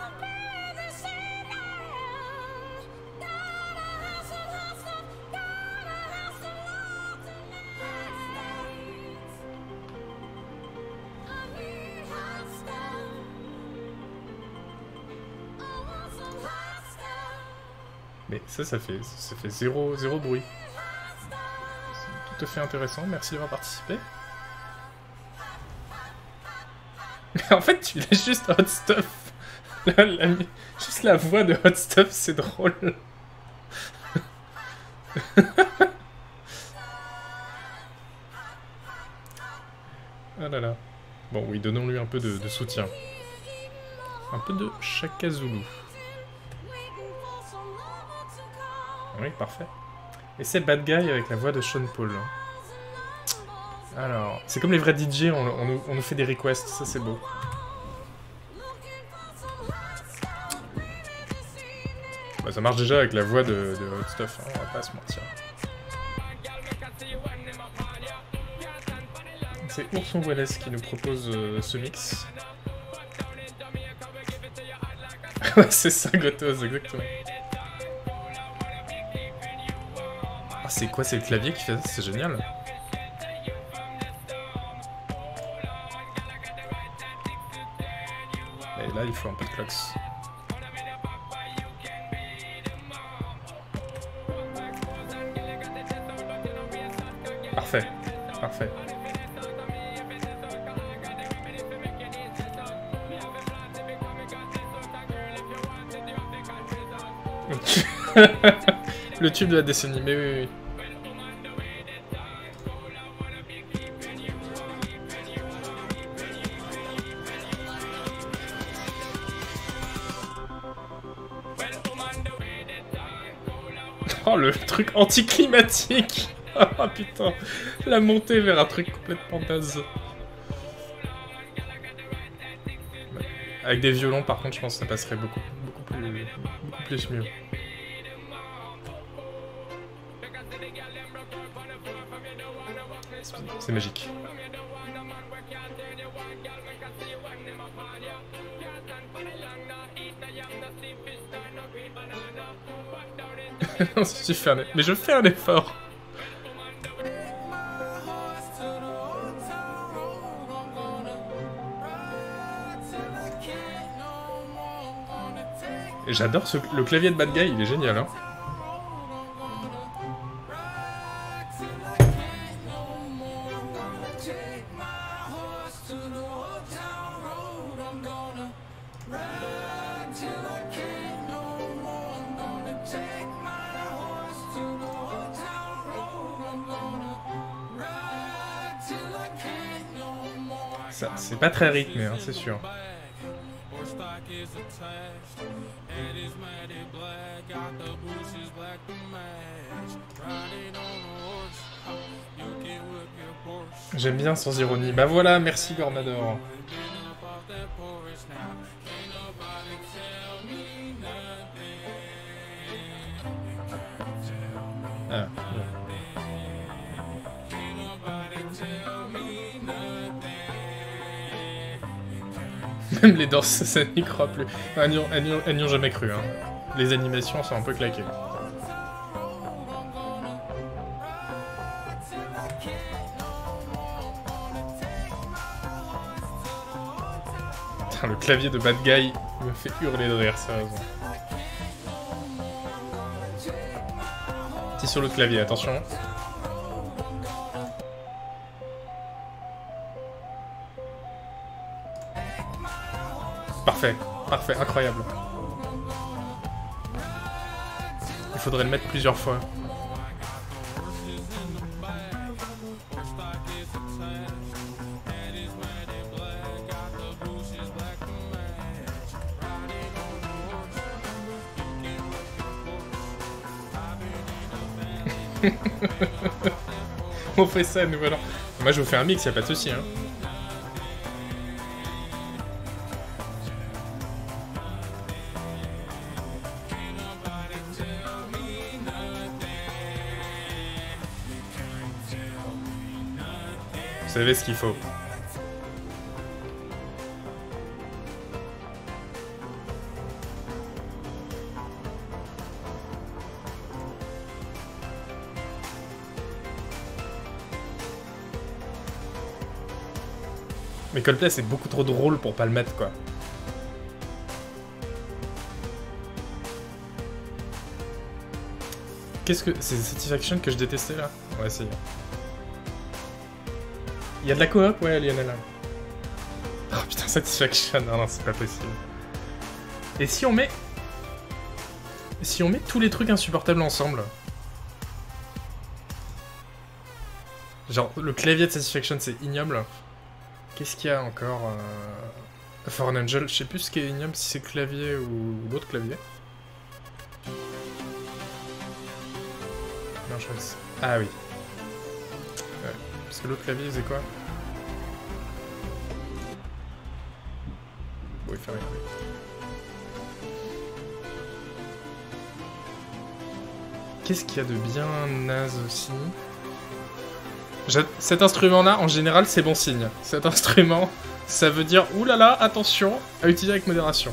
Mais ça, ça fait, ça fait zéro, zéro bruit. C'est tout à fait intéressant, merci d'avoir participé. Mais en fait, tu laisses juste Hot Stuff. La, la, juste la voix de Hot Stuff, c'est drôle. Ah là là. Bon, oui, donnons-lui un peu de, de soutien. Un peu de Shaka Zulu. Oui, parfait. Et c'est Bad Guy avec la voix de Sean Paul. Alors, c'est comme les vrais D J, on, on, on nous fait des requests, ça c'est beau. Bah, ça marche déjà avec la voix de, de Hot Stuff, hein, on va pas se mentir. C'est Ourson Wallace qui nous propose euh, ce mix. Ouais, c'est ça, Gotos, exactement. Ah, c'est quoi, c'est le clavier qui fait ça, c'est génial. Et là, il faut un peu de clocks. Parfait, parfait. Le tube de la décennie, mais oui, oui. Oh, le truc anticlimatique. Oh putain, la montée vers un truc complètement naze. Avec des violons, par contre, je pense que ça passerait beaucoup, beaucoup plus, beaucoup plus mieux. C'est magique. Non, si tu fais un... Mais je fais un effort. Et j'adore ce... le clavier de Bad Guy, il est génial, hein. C'est pas très rythmé, hein, c'est sûr. J'aime bien sans ironie. Bah voilà, merci Gormador. Ah, bon. Même les danses, ça n'y croit plus. Elles n'y ont, elles n'y ont- elles n'y ont jamais cru. Hein. Les animations sont un peu claquées. Putain, le clavier de Bad Guy me fait hurler de rire, sérieusement. Petit solo de clavier, attention. Parfait, parfait, incroyable. Il faudrait le mettre plusieurs fois. On fait ça, nous voilà. Moi je vous fais un mix, y'a pas de soucis. Hein. Vous savez ce qu'il faut. Mais Coldplay c'est beaucoup trop drôle pour pas le mettre quoi. Qu'est-ce que... C'est Satisfaction que je détestais là? On va essayer. Il y a de la coop? Ouais, Lionel. Oh putain, Satisfaction, non, non, c'est pas possible. Et si on met... Si on met tous les trucs insupportables ensemble? Genre, le clavier de Satisfaction c'est ignoble. Qu'est-ce qu'il y a encore euh... For an Angel, je sais plus ce qui est ignoble, si c'est clavier ou l'autre clavier. Non, je crois que c'est... Ah oui. Ouais. Parce que l'autre clavier, c'est quoi? Bon, il fait rien. Qu'est-ce qu'il y a de bien naze aussi? Cet instrument-là, en général, c'est bon signe. Cet instrument, ça veut dire, oulala, attention, à utiliser avec modération.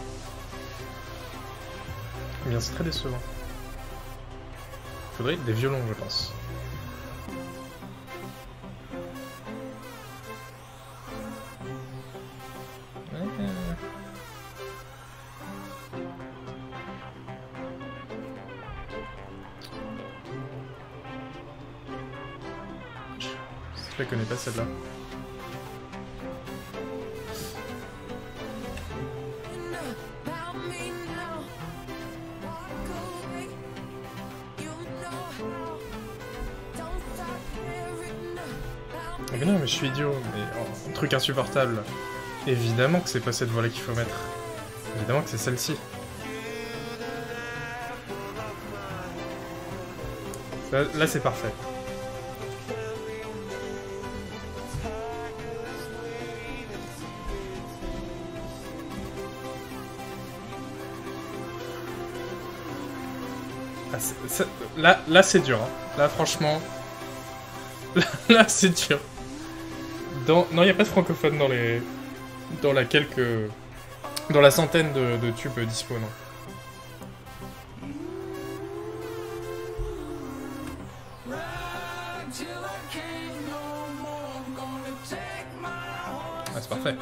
Eh bien, c'est très décevant. Faudrait des violons, je pense. Je la connais pas celle-là. Mais non, mais je suis idiot. Mais oh, un truc insupportable. Évidemment que c'est pas cette voix-là qu'il faut mettre. Évidemment que c'est celle-ci. Là, là c'est parfait. Ah, c'est, c'est, là, là c'est dur. Hein. Là, franchement... Là, là c'est dur. Dans... Non, il n'y a pas de francophone dans les... Dans la quelques... Dans la centaine de, de tubes dispo, non. Ah, c'est parfait.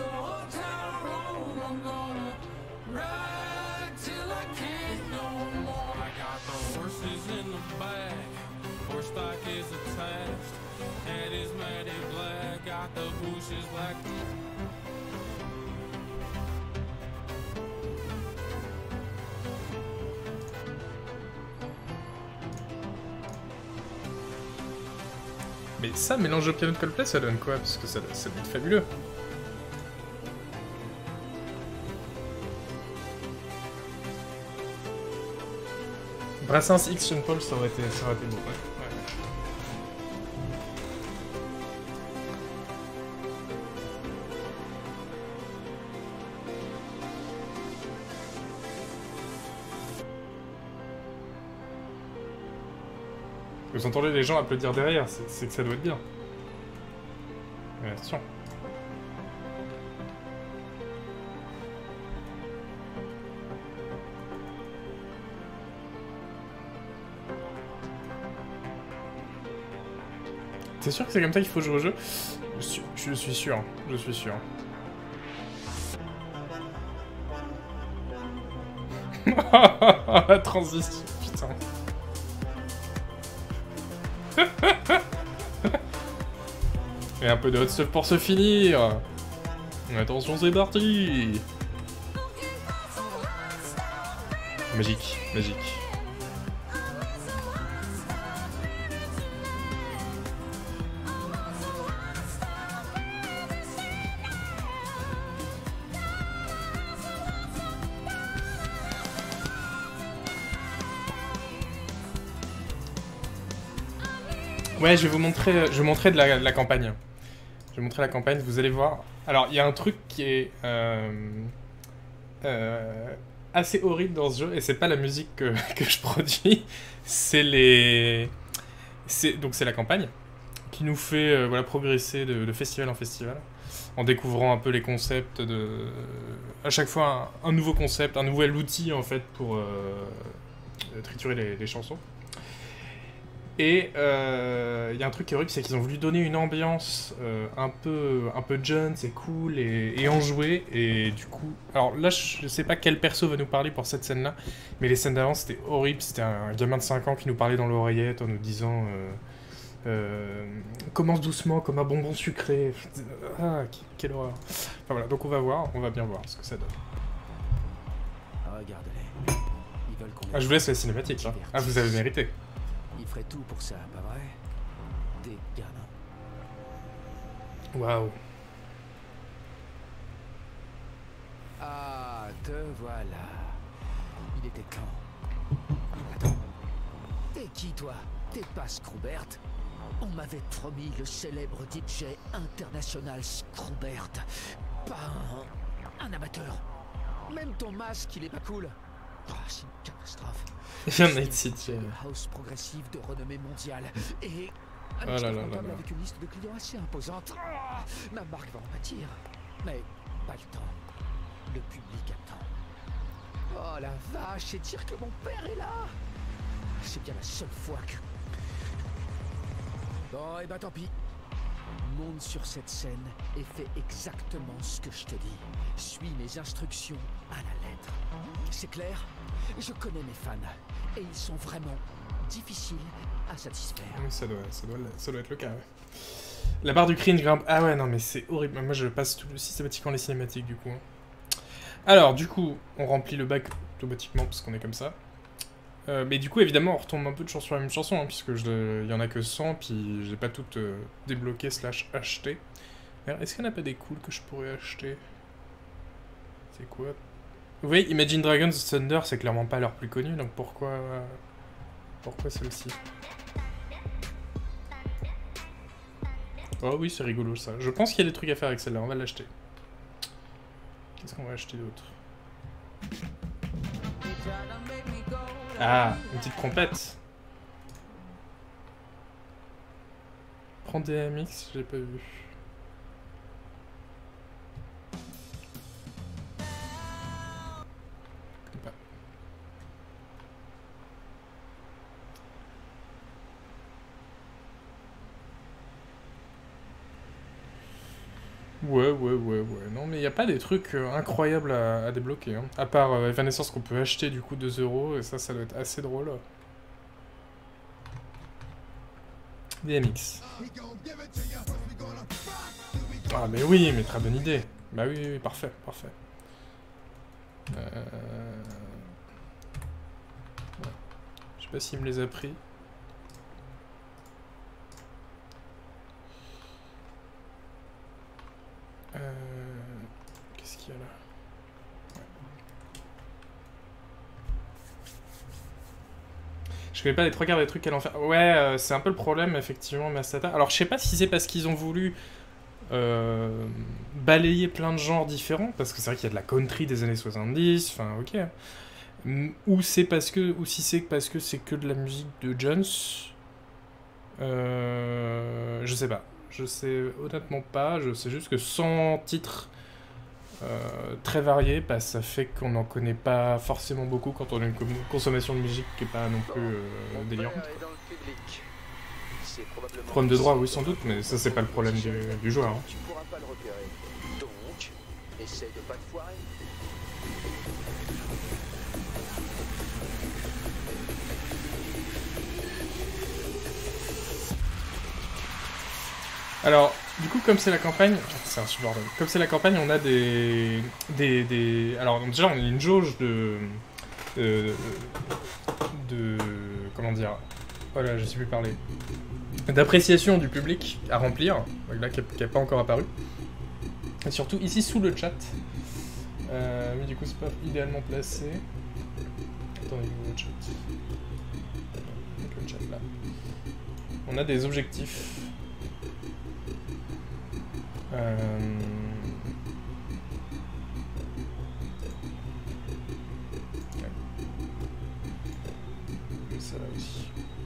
Mais ça, mélange au piano de Coldplay, ça donne quoi? Parce que ça, ça doit être fabuleux. Brassens X Sean Paul, ça aurait été, ça aurait été beau. Ouais. Ouais. Vous entendez les gens applaudir derrière, c'est que ça doit être bien. Mais attention. T'es sûr que c'est comme ça qu'il faut jouer au jeu? je suis, je suis sûr, je suis sûr. La transition, putain. Et un peu de hot stuff pour se finir. Attention, c'est parti. Magique, magique. Ouais, je vais vous montrer, je vais vous montrer de la, de la campagne. Je vais montrer la campagne, vous allez voir. Alors, il y a un truc qui est euh, euh, assez horrible dans ce jeu, et c'est pas la musique que, que je produis, c'est les... Donc c'est la campagne, qui nous fait euh, voilà, progresser de, de festival en festival, en découvrant un peu les concepts de... À chaque fois, un, un nouveau concept, un nouvel outil, en fait, pour euh, triturer les, les chansons. Et il euh, y a un truc qui est horrible, c'est qu'ils ont voulu donner une ambiance euh, un peu un peu jeune, c'est cool et, et enjoué. Et du coup, alors là, je sais pas quel perso va nous parler pour cette scène-là, mais les scènes d'avant, c'était horrible. C'était un gamin de cinq ans qui nous parlait dans l'oreillette en nous disant euh, euh, commence doucement comme un bonbon sucré. Ah, quelle horreur. Enfin voilà, donc on va voir, on va bien voir ce que ça donne. Regarde-les. Ils veulent qu'on... Ah, je vous laisse la cinématique. Hein. Ah, vous avez mérité. Ils feraient tout pour ça, pas vrai? Des gamins. Waouh. Ah, te voilà. Il était temps. Attends. T'es qui, toi? T'es pas Scroubert? On m'avait promis le célèbre D J international Scroubert. Pas un... un amateur. Même ton masque, il est pas cool. Oh, c'est une catastrophe. Il y en a une city. House progressive de renommée mondiale. Et un oh là là là là. avec une liste de clients assez imposante. Oh, ma marque va en pâtir. Mais pas le temps. Le public attend. Oh la vache, c'est dire que mon père est là. C'est bien la seule fois que... Bon, et bah tant pis. Monte sur cette scène et fais exactement ce que je te dis. Suis mes instructions à la lettre. C'est clair? Je connais mes fans et ils sont vraiment difficiles à satisfaire. Oui, ça doit, ça doit, ça doit être le cas, ouais. La barre du cringe grimpe. Ah ouais, non mais c'est horrible. Moi je passe tout systématiquement les cinématiques du coup. Alors du coup, on remplit le bac automatiquement parce qu'on est comme ça. Euh, mais du coup, évidemment, on retombe un peu de chance sur la même chanson, hein, puisque il y en a que cent, puis j'ai pas toutes euh, débloquées slash achetées. Est-ce qu'il n'y en a pas des cools que je pourrais acheter? C'est quoi? Vous voyez, Imagine Dragons Thunder, c'est clairement pas leur plus connu, donc pourquoi... Pourquoi celle-ci? Oh oui, c'est rigolo ça. Je pense qu'il y a des trucs à faire avec celle-là, on va l'acheter. Qu'est-ce qu'on va acheter d'autre? Ah, une petite trompette. Prends D M X, j'ai pas vu. Pas. Ouais, ouais, ouais, ouais. Non, mais il n'y a pas des trucs euh, incroyables à, à débloquer. Hein. À part euh, Evanescence qu'on peut acheter du coup deux euros, et ça, ça doit être assez drôle. D M X. Ah, mais oui, mais très bonne idée. Bah oui, oui, oui, parfait, parfait. Euh... Ouais. Je sais pas s'il me les a pris. Euh... Qu'est-ce qu'il y a là? Je connais pas les trois quarts des trucs qu'elle en fait. Ouais, euh, c'est un peu le problème, effectivement, Mastata. Alors, je sais pas si c'est parce qu'ils ont voulu euh, balayer plein de genres différents, parce que c'est vrai qu'il y a de la country des années soixante-dix, enfin, ok. Ou c'est parce que, ou si c'est parce que c'est que de la musique de Jones. Euh, je sais pas. Je sais honnêtement pas. Je sais juste que cent titres euh, très variés, bah, ça fait qu'on n'en connaît pas forcément beaucoup quand on a une consommation de musique qui est pas non plus euh, délirante. Problème de droit, oui, sans doute, mais ça, c'est pas le problème du, du joueur. Hein. Tu pourras pas le repérer. Donc, essaye de pas te foirer. Alors, du coup, comme c'est la campagne, c'est insupportable. Comme c'est la campagne, on a des, des, des... Alors déjà, on a une jauge de, de, de, comment dire, voilà, je sais plus parler, d'appréciation du public à remplir, là qui n'a pas encore apparu. Et surtout ici sous le chat, euh, mais du coup c'est pas idéalement placé. Attendez, le chat. Le chat là. On a des objectifs. Euh... Ouais. Ça va aussi.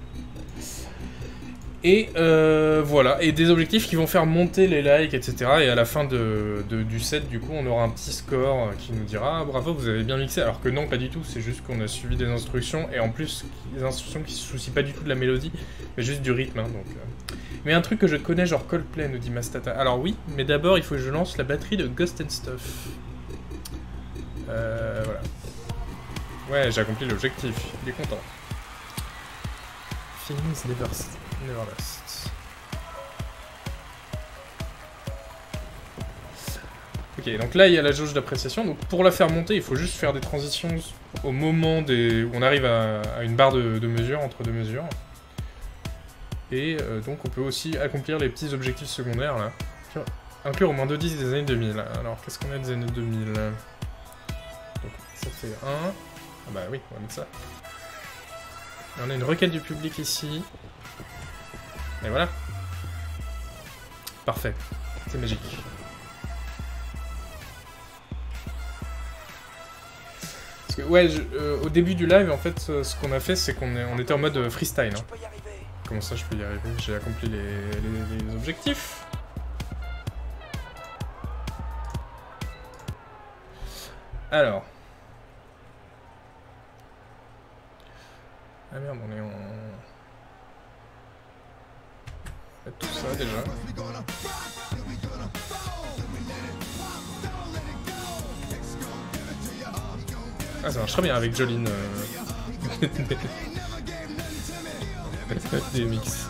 Et euh, voilà, et des objectifs qui vont faire monter les likes, et cetera. Et à la fin de, de, du set, du coup, on aura un petit score qui nous dira ah, bravo, vous avez bien mixé. Alors que non, pas du tout, c'est juste qu'on a suivi des instructions, et en plus, des instructions qui se soucient pas du tout de la mélodie, mais juste du rythme. Hein, donc, euh... Mais un truc que je connais, genre Coldplay, nous dit Mastata. Alors oui, mais d'abord, il faut que je lance la batterie de Ghost and Stuff. Euh, voilà. Ouais, j'ai accompli l'objectif, il est content. Feelings never, never lost. Ok, donc là, il y a la jauge d'appréciation. Donc pour la faire monter, il faut juste faire des transitions au moment des... où on arrive à, à une barre de, de mesure, entre deux mesures. Et euh, donc on peut aussi accomplir les petits objectifs secondaires là. Inclure au moins deux disques des années deux mille. Alors qu'est-ce qu'on a des années deux mille? Donc ça fait un. Ah bah oui, on va mettre ça. Et on a une requête du public ici. Et voilà. Parfait. C'est magique. Parce que ouais, je, euh, au début du live en fait, ce qu'on a fait c'est qu'on on était en mode freestyle. Hein. Comment ça je peux y arriver? J'ai accompli les, les, les objectifs. Alors. Ah merde, on est en... On va mettre tout ça déjà. Ah ça marche très bien avec Jolene. Euh... Des mix.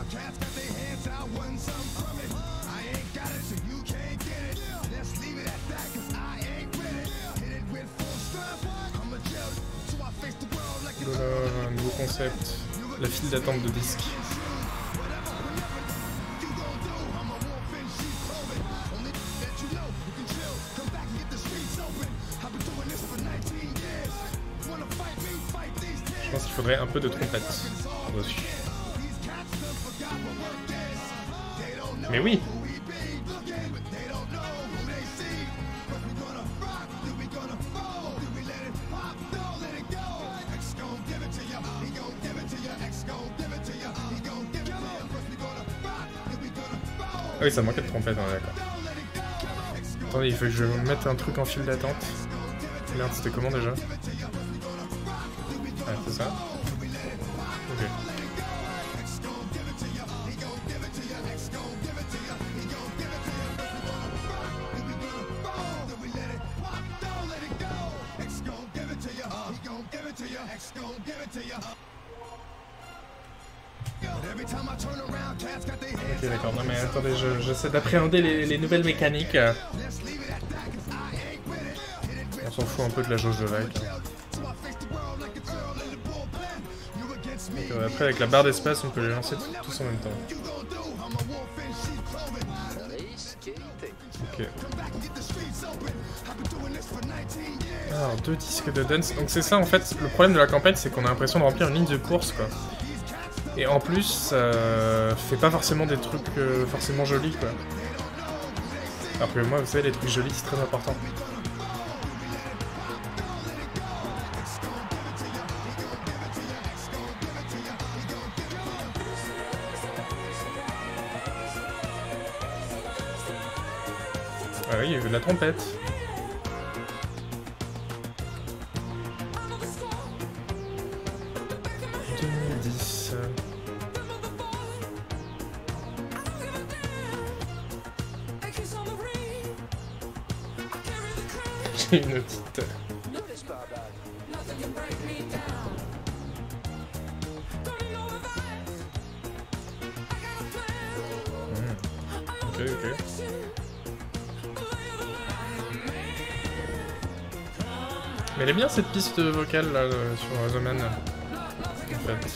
Voilà, nouveau concept. La file d'attente de disques. Je pense qu'il faudrait un peu de trompette dessus. Mais oui. Ah oui, ça manquait de trompette, hein, d'accord. Attendez, il faut que je mette un truc en file d'attente. Merde, c'était comment déjà? Ah, c'est ça? Ok. Ok, d'accord, non mais attendez, j'essaie d'appréhender les, les nouvelles mécaniques. On s'en fout un peu de la jauge de like. Donc, euh, après, avec la barre d'espace, on peut les lancer tous en même temps. Ok. Alors, deux disques de dance. Donc c'est ça, en fait, le problème de la campagne, c'est qu'on a l'impression de remplir une ligne de course, quoi. Et en plus, ça fait pas forcément des trucs euh, forcément jolis, quoi. Alors que moi, vous savez, les trucs jolis, c'est très important. Ah oui, il y a eu de la trompette. deux mille dix. J'ai une petite... Mmh. Ok, ok. Mais elle est bien cette piste vocale là euh, sur The Man. En fait.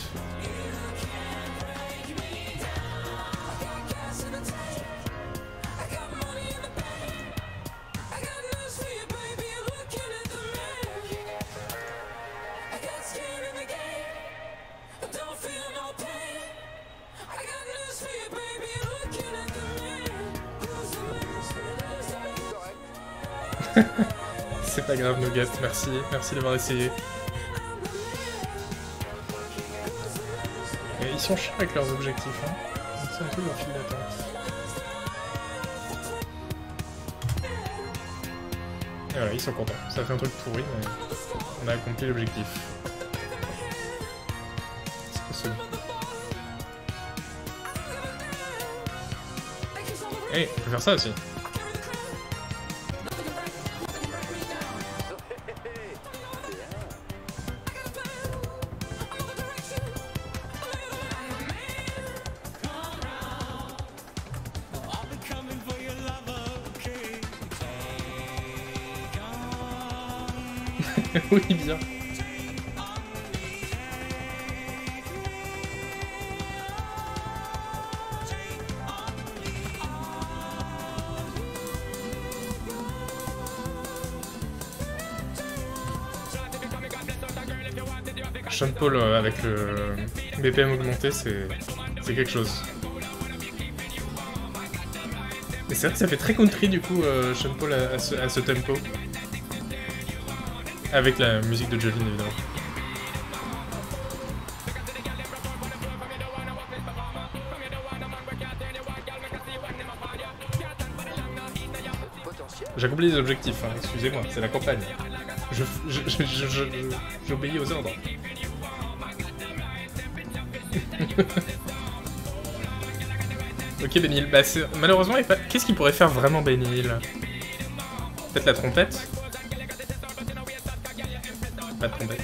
C'est pas grave, Nougat, merci, merci d'avoir essayé. Et ils sont chiants avec leurs objectifs, hein. C'est un peu leur file d'attente. Et voilà, ils sont contents. Ça fait un truc pourri, mais on a accompli l'objectif. C'est possible. Hey, on peut faire ça aussi. Oui, bien. Sean Paul euh, avec le B P M augmenté, c'est quelque chose. Mais c'est vrai que ça fait très country du coup, euh, Sean Paul à, à, ce, à ce tempo. Avec la musique de Jolene évidemment. J'accomplis les objectifs, hein, excusez-moi, c'est la campagne. Je, je, je, je, je, j'obéis aux ordres. Ok, Benny Hill. Bah, malheureusement, pas... qu'est-ce qu'il pourrait faire vraiment Benny Hill? Peut-être la trompette? Pas de trompette.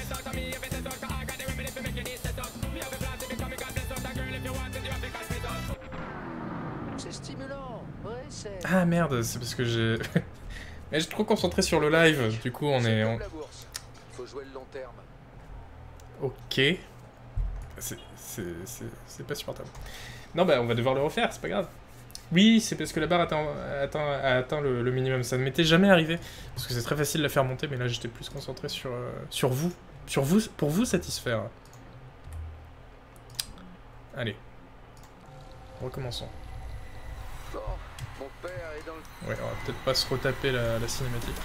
C'est stimulant. Ouais, c'est... Ah merde, c'est parce que j'ai... Mais j'ai trop concentré sur le live, du coup on est... On... Faut jouer le long terme. Ok. C'est pas supportable. Non bah on va devoir le refaire, c'est pas grave. Oui, c'est parce que la barre atteint, atteint, a atteint le, le minimum. Ça ne m'était jamais arrivé. Parce que c'est très facile de la faire monter, mais là j'étais plus concentré sur, euh, sur vous. Sur vous, pour vous satisfaire. Allez. Recommençons. Bon, mon père est dans le... Ouais, on va peut-être pas se retaper la, la cinématique.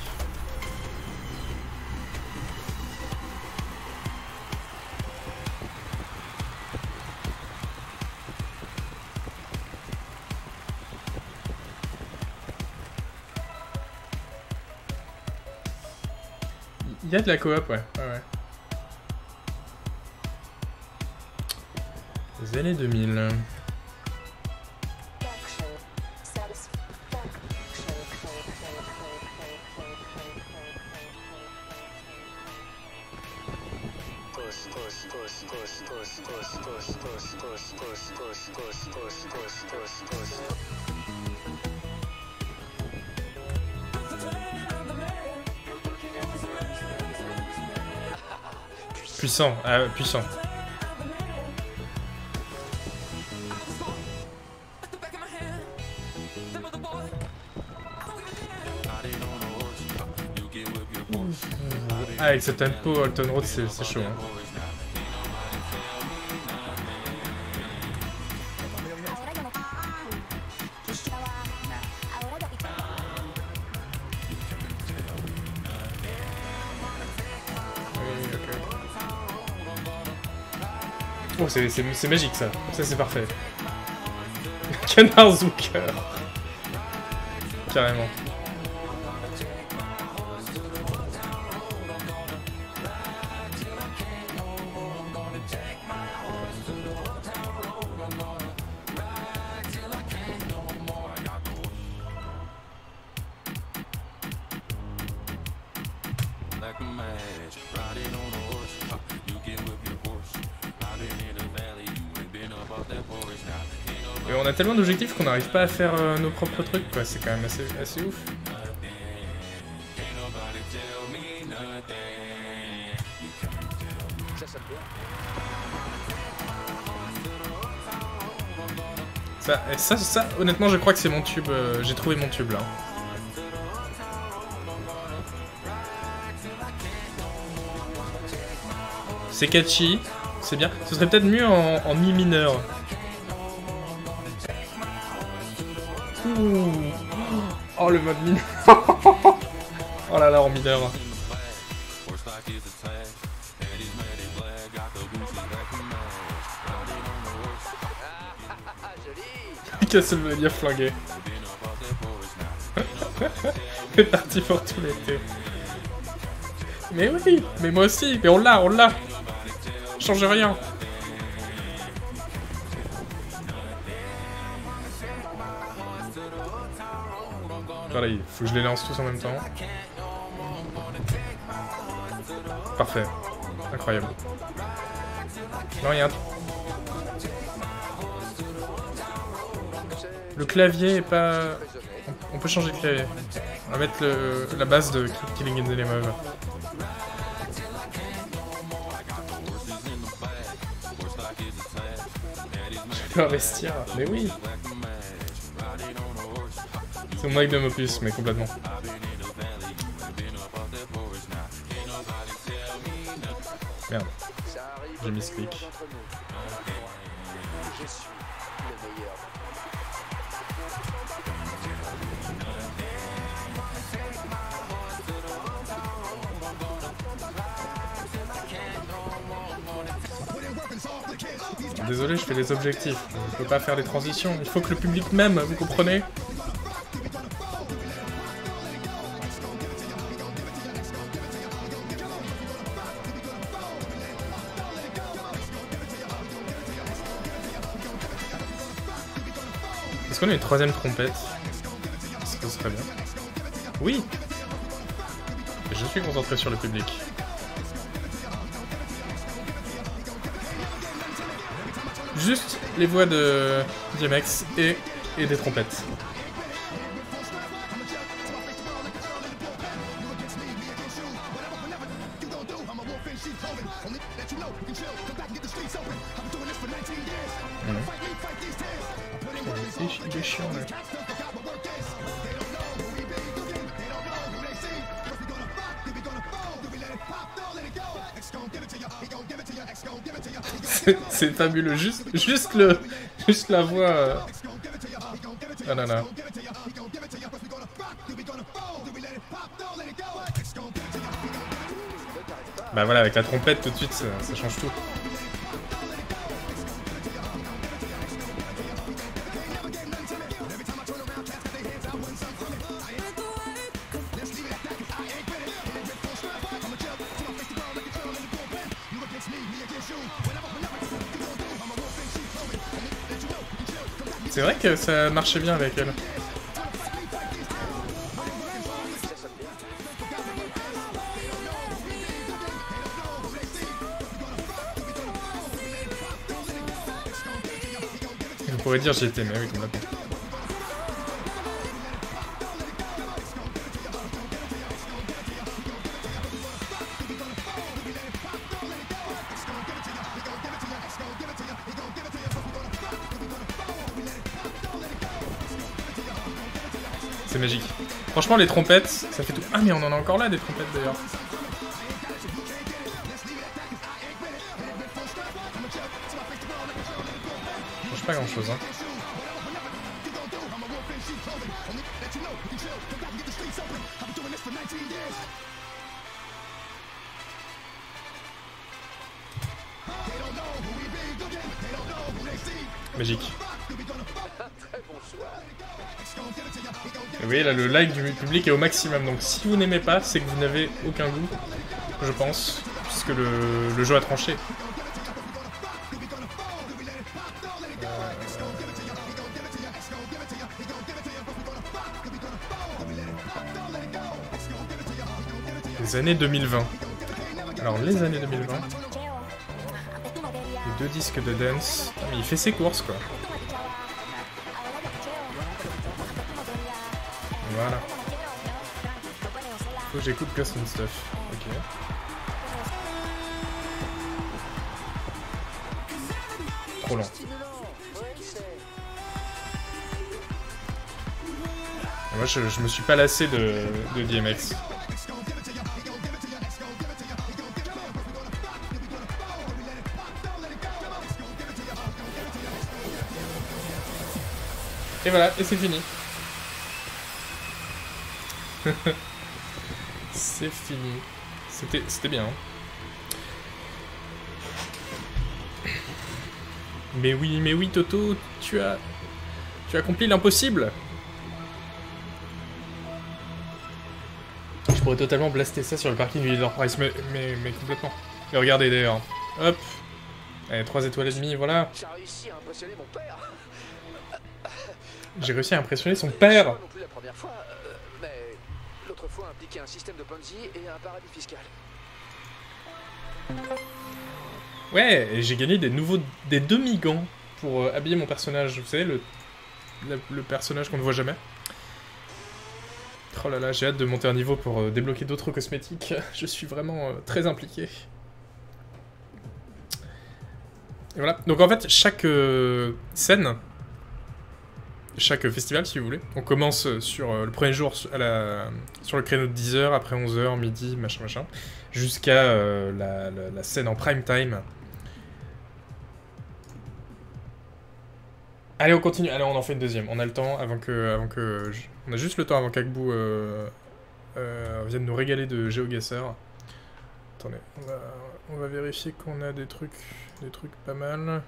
Il y a de la coop, ouais. ouais, ouais. Les années deux mille. Puissant, ah, puissant. Ah, avec ce tempo, Alton Road, c'est chaud. Hein. Oh, c'est magique ça. Ça, c'est parfait. Canard Zucker. Carrément. Et on a tellement d'objectifs qu'on n'arrive pas à faire euh, nos propres trucs, quoi. C'est quand même assez, assez ouf. Ça, et ça, ça, honnêtement, je crois que c'est mon tube. Euh, J'ai trouvé mon tube là. C'est catchy, c'est bien. Ce serait peut-être mieux en, en mi mineur. Ouh. Oh le mode mineur. Oh là là en mineur. Castlevania flingué. C'est parti pour tout l'été. Mais oui, mais moi aussi, mais on l'a, on l'a. Change rien. Voilà, il faut que je les lance tous en même temps. Parfait. Incroyable. Non, il y a un... Le clavier est pas... On peut changer de clavier. On va mettre le... la base de Killing in the Name of. Je peux investir. Mais oui. C'est mon magnum opus, mais complètement. Merde. J'ai mis ce clic. Désolé, je fais des objectifs. Je peux pas faire des transitions. Il faut que le public m'aime, vous comprenez? Est-ce qu'on a une troisième trompette? Ce serait bien. Oui! Je suis concentré sur le public. Juste les voix de D M X et, et des trompettes. Mmh. Il est chiant là. C'est fabuleux, juste, juste le, juste la voix. Euh... Ah là là. Bah voilà, avec la trompette tout de suite, ça, ça change tout. C'est vrai que ça marchait bien avec elle. On pourrait dire j'y étais, mais oui, complètement. C'est magique. Franchement, les trompettes, ça fait tout. Ah, mais on en a encore là des trompettes d'ailleurs. Ça change pas grand chose, hein. Magique. Et vous voyez là, le like du public est au maximum, donc si vous n'aimez pas, c'est que vous n'avez aucun goût, je pense, puisque le, le jeu a tranché. Euh... Les années deux mille vingt. Alors les années deux mille vingt. Les deux disques de dance. Ah, mais il fait ses courses quoi. Voilà. Faut que j'écoute Custom Stuff. Ok. Trop lent. Et moi je, je me suis pas lassé de, de D M X. Et voilà, et c'est fini. C'est fini. C'était c'était bien. Hein. Mais oui, mais oui, Toto, tu as... Tu as accompli l'impossible. Je pourrais totalement blaster ça sur le parking du Leader Price, mais, mais, mais complètement. Et regardez d'ailleurs. Hop. Allez, trois étoiles et demie, voilà. J'ai réussi à impressionner mon père. J'ai réussi à impressionner son père. Non plus la première fois, euh, mais l'autre fois impliquait un système de Ponzi et un paradis fiscal. Ouais, et j'ai gagné des nouveaux, des demi-gants pour euh, habiller mon personnage. Vous savez, le, le, le personnage qu'on ne voit jamais. Oh là là, j'ai hâte de monter un niveau pour euh, débloquer d'autres cosmétiques. Je suis vraiment euh, très impliqué. Et voilà. Donc en fait, chaque euh, scène, chaque festival, si vous voulez, on commence sur euh, le premier jour à la, sur le créneau de dix heures, après onze heures, midi, machin machin, jusqu'à euh, la, la, la scène en prime time. Allez, on continue. Allez, on en fait une deuxième. On a le temps avant que... Avant que je... On a juste le temps avant qu'Agbou euh, euh, vienne nous régaler de GeoGuessr. Attendez, on va, on va vérifier qu'on a des trucs, des trucs pas mal.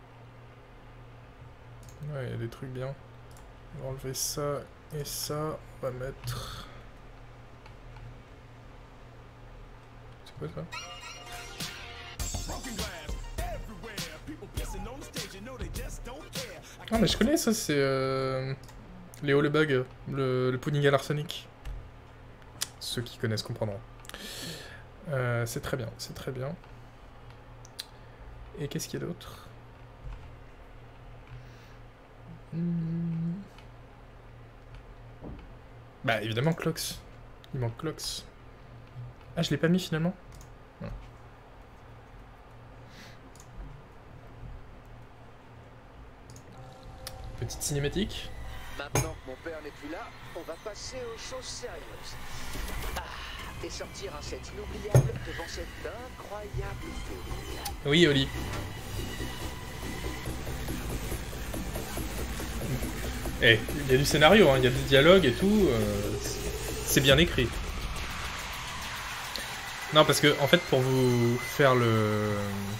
Ouais, il y a des trucs bien. On va enlever ça et ça. On va mettre... C'est quoi ça? Ah mais je connais ça, c'est euh... Léo le bug, le, le pudding à l'arsenic. Ceux qui connaissent comprendront. Euh, c'est très bien, c'est très bien. Et qu'est-ce qu'il y a d'autre? hmm. Bah évidemment Clox. Il manque Clox. Ah je l'ai pas mis finalement? Non. Petite cinématique. Maintenant que mon père n'est plus là, on va passer aux choses sérieuses. Ah, et sortir un set inoubliable devant cette incroyable foule. Oui, Oli. Eh, il y a du scénario, hein, il y a des dialogues et tout. Euh, c'est bien écrit. Non, parce que, en fait, pour vous faire le...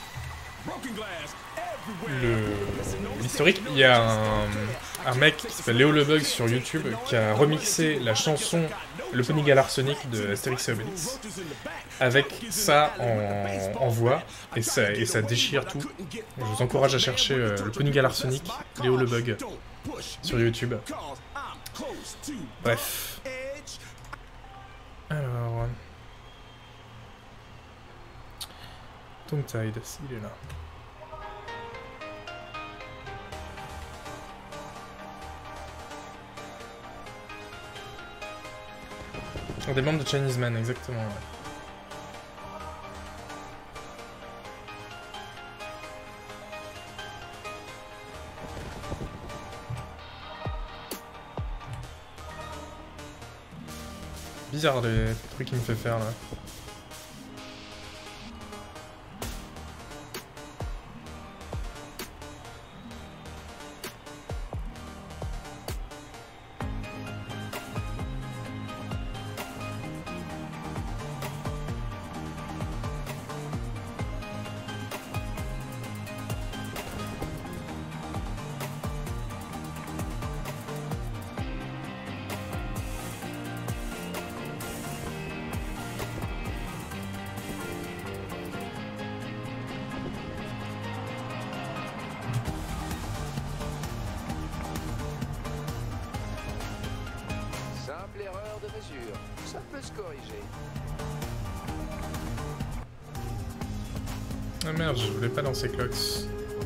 l'historique, il y a un, un mec qui s'appelle Léo le Bug sur YouTube qui a remixé la chanson Le pudding à l'arsenic de Astérix et Obélix avec ça en, en voix et ça, et ça déchire tout. Je vous encourage à chercher euh, Le pudding à l'arsenic, Léo le Bug sur YouTube. Bref. Alors... Tongue Tide, il est là. Un des membres de Chinese Man, exactement. Ouais. Bizarre les trucs qu'il me fait faire là. sûr, ça peut se corriger. Ah merde, je voulais pas lancer Clocks.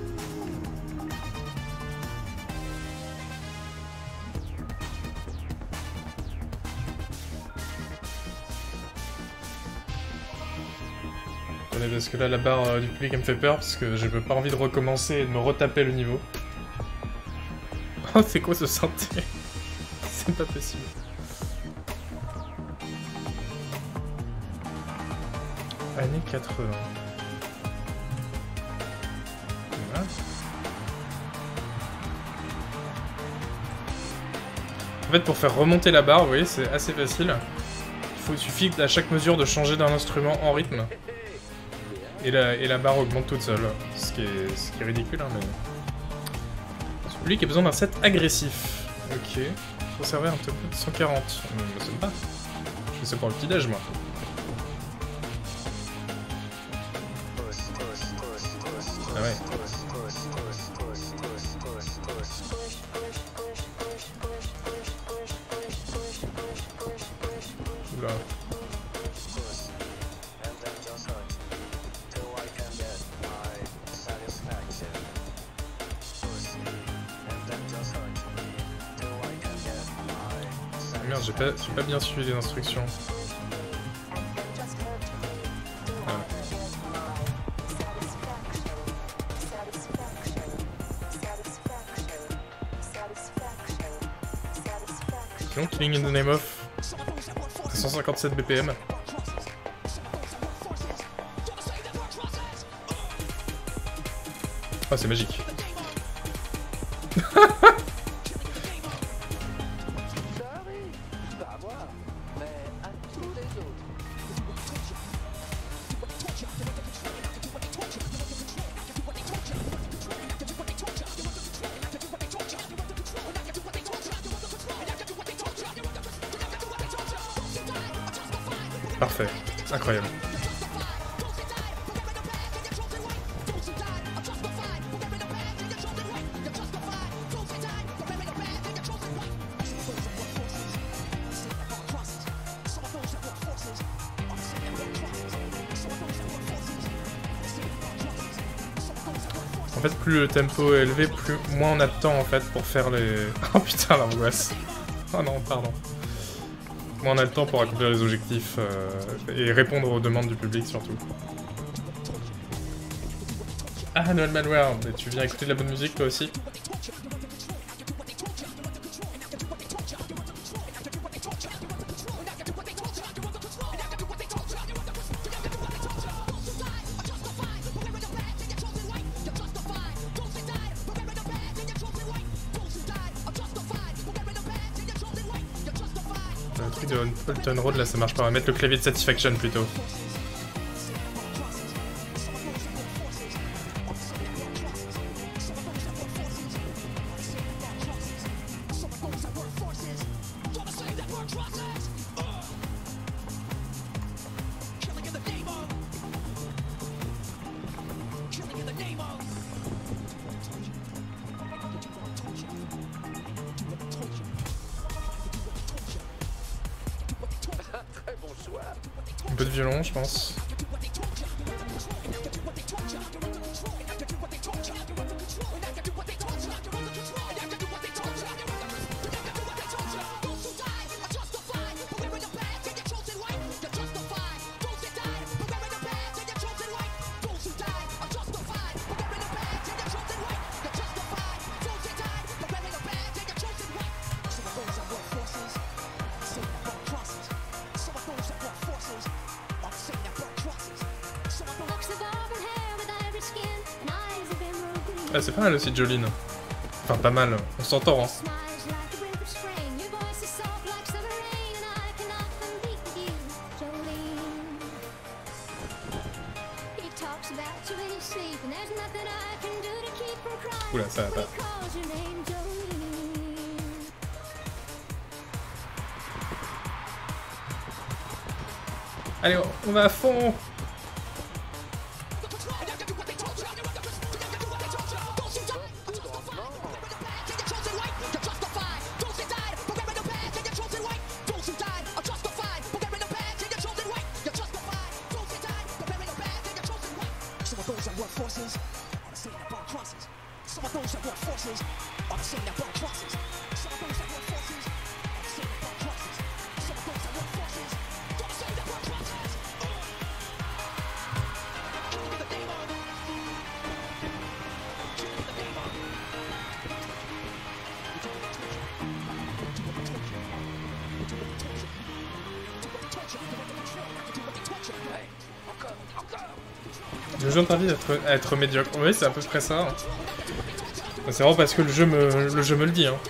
Attendez, parce que là la barre euh, du public elle me fait peur parce que j'ai pas envie de recommencer et de me retaper le niveau. Oh, c'est quoi ce synthé? C'est pas possible. Années quatre-vingts. Voilà. En fait, pour faire remonter la barre, vous voyez, c'est assez facile. Il, faut, il suffit à chaque mesure de changer d'un instrument en rythme. Et la, et la barre augmente toute seule. Ce qui est, ce qui est ridicule, hein, mais... Ce public a besoin d'un set agressif. Ok. Conserver un tempo de cent quarante. Je sais pas. Je fais ça pour le petit-déj, moi. Ah ouais. Oula. Ah merde, j'ai pas, j'ai pas bien suivi les instructions. Ah. Sinon, Killing in the Name of cent cinquante-sept B P M. Oh, c'est magique. Parfait, incroyable. En fait, plus le tempo est élevé, plus moins on a de temps en fait pour faire les... Oh putain, l'angoisse. Oh non, pardon. Moins on a le temps pour accomplir les objectifs euh, et répondre aux demandes du public surtout. Ah, Noël Malware, mais tu viens écouter de la bonne musique toi aussi? Le truc de Fulton Road là ça marche pas, on va mettre le clavier de Satisfaction plutôt. Un peu de violon, je pense. Ah, c'est pas mal aussi Jolene. Enfin, pas mal, on s'entend, hein. Oula, ça va pas. Allez, on va à fond. Le jeu t'invite à être, à être médiocre. Oui, c'est à peu près ça. Hein. C'est vraiment parce que le jeu me le, jeu me le dit. Hein.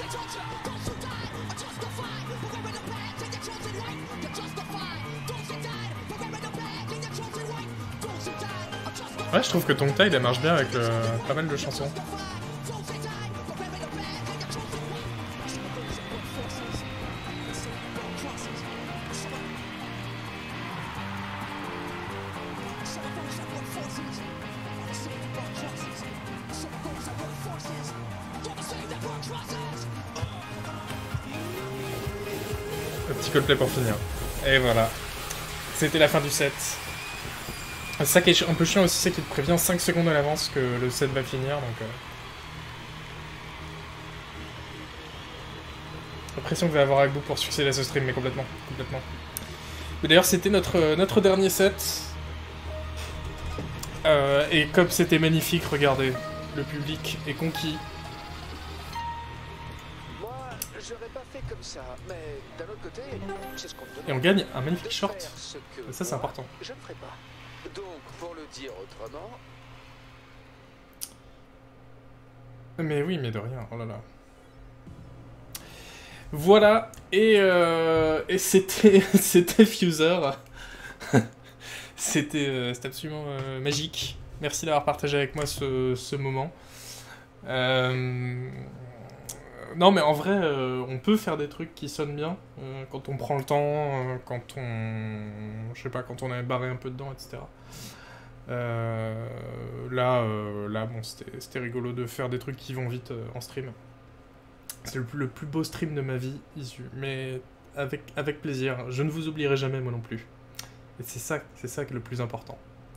Ouais, je trouve que Tongue Tide elle marche bien avec le, pas mal de chansons. Coldplay pour finir. Et voilà. C'était la fin du set. C'est ça qui est un peu chiant aussi, c'est qu'il te prévient cinq secondes à l'avance que le set va finir, donc... Euh... L'impression que va avoir Agbu pour succéder à ce stream, mais complètement. complètement. Mais d'ailleurs, c'était notre, notre dernier set. Euh, et comme c'était magnifique, regardez. Le public est conquis. Comme ça, mais d'un autre côté, c'est ce qu'on me demande. Et on gagne un magnifique short. Et ça, c'est important. Je ne ferai pas. Donc, pour le dire autrement. Mais oui, mais de rien. Oh là là. Voilà. Et, euh, et c'était c'était Fuser. C'était euh, absolument euh, magique. Merci d'avoir partagé avec moi ce, ce moment. Euh... Non, mais en vrai, euh, on peut faire des trucs qui sonnent bien euh, quand on prend le temps, euh, quand on... Je sais pas, quand on est barré un peu dedans, et cetera. Euh, là, euh, là, bon, c'était rigolo de faire des trucs qui vont vite euh, en stream. C'est le, le plus beau stream de ma vie, issu. Mais avec, avec plaisir. Je ne vous oublierai jamais, moi non plus. Et c'est ça, c'est ça qui est le plus important.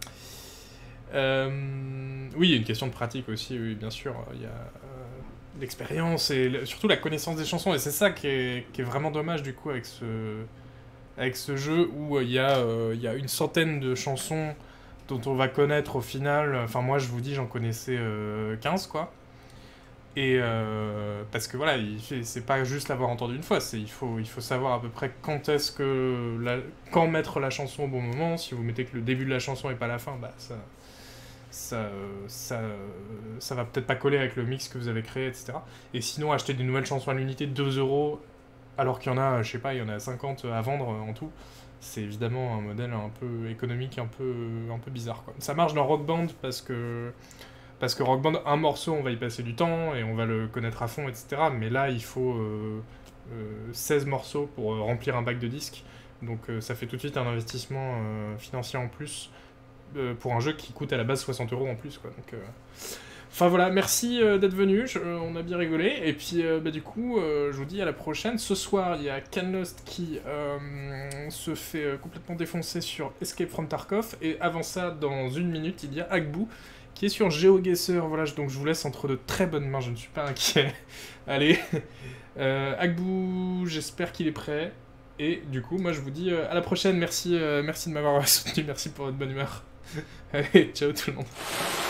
Euh, oui, il y a une question de pratique aussi, oui, bien sûr. Il y a... Euh, l'expérience et surtout la connaissance des chansons, et c'est ça qui est, qui est vraiment dommage du coup avec ce, avec ce jeu où il y, euh, y a une centaine de chansons dont on va connaître au final, enfin moi je vous dis j'en connaissais euh, quinze quoi, et euh, parce que voilà, c'est pas juste l'avoir entendu une fois, il faut, il faut savoir à peu près quand est-ce que, la, quand mettre la chanson au bon moment. Si vous mettez que le début de la chanson et pas la fin, bah ça... ça, ça, ça va peut-être pas coller avec le mix que vous avez créé, et cetera. Et sinon, acheter des nouvelles chansons à l'unité de deux euros, alors qu'il y en a, je sais pas, il y en a cinquante à vendre en tout, c'est évidemment un modèle un peu économique, un peu, un peu bizarre, quoi. Ça marche dans Rock Band parce que, parce que Rock Band, un morceau, on va y passer du temps et on va le connaître à fond, et cetera. Mais là, il faut euh, euh, seize morceaux pour euh, remplir un bac de disques. Donc euh, ça fait tout de suite un investissement euh, financier en plus pour un jeu qui coûte à la base soixante euros en plus, quoi. Donc, euh... enfin voilà, merci euh, d'être venu, je, euh, on a bien rigolé, et puis euh, bah, du coup, euh, je vous dis à la prochaine. Ce soir, il y a Canlost qui euh, se fait euh, complètement défoncer sur Escape from Tarkov, et avant ça, dans une minute, il y a Agbu qui est sur GeoGuessr. Voilà, donc je vous laisse entre de très bonnes mains, je ne suis pas inquiet. Allez, euh, Agbu, j'espère qu'il est prêt, et du coup, moi je vous dis euh, à la prochaine. Merci, euh, merci de m'avoir soutenu, merci pour votre bonne humeur. Allez, ciao tout le monde.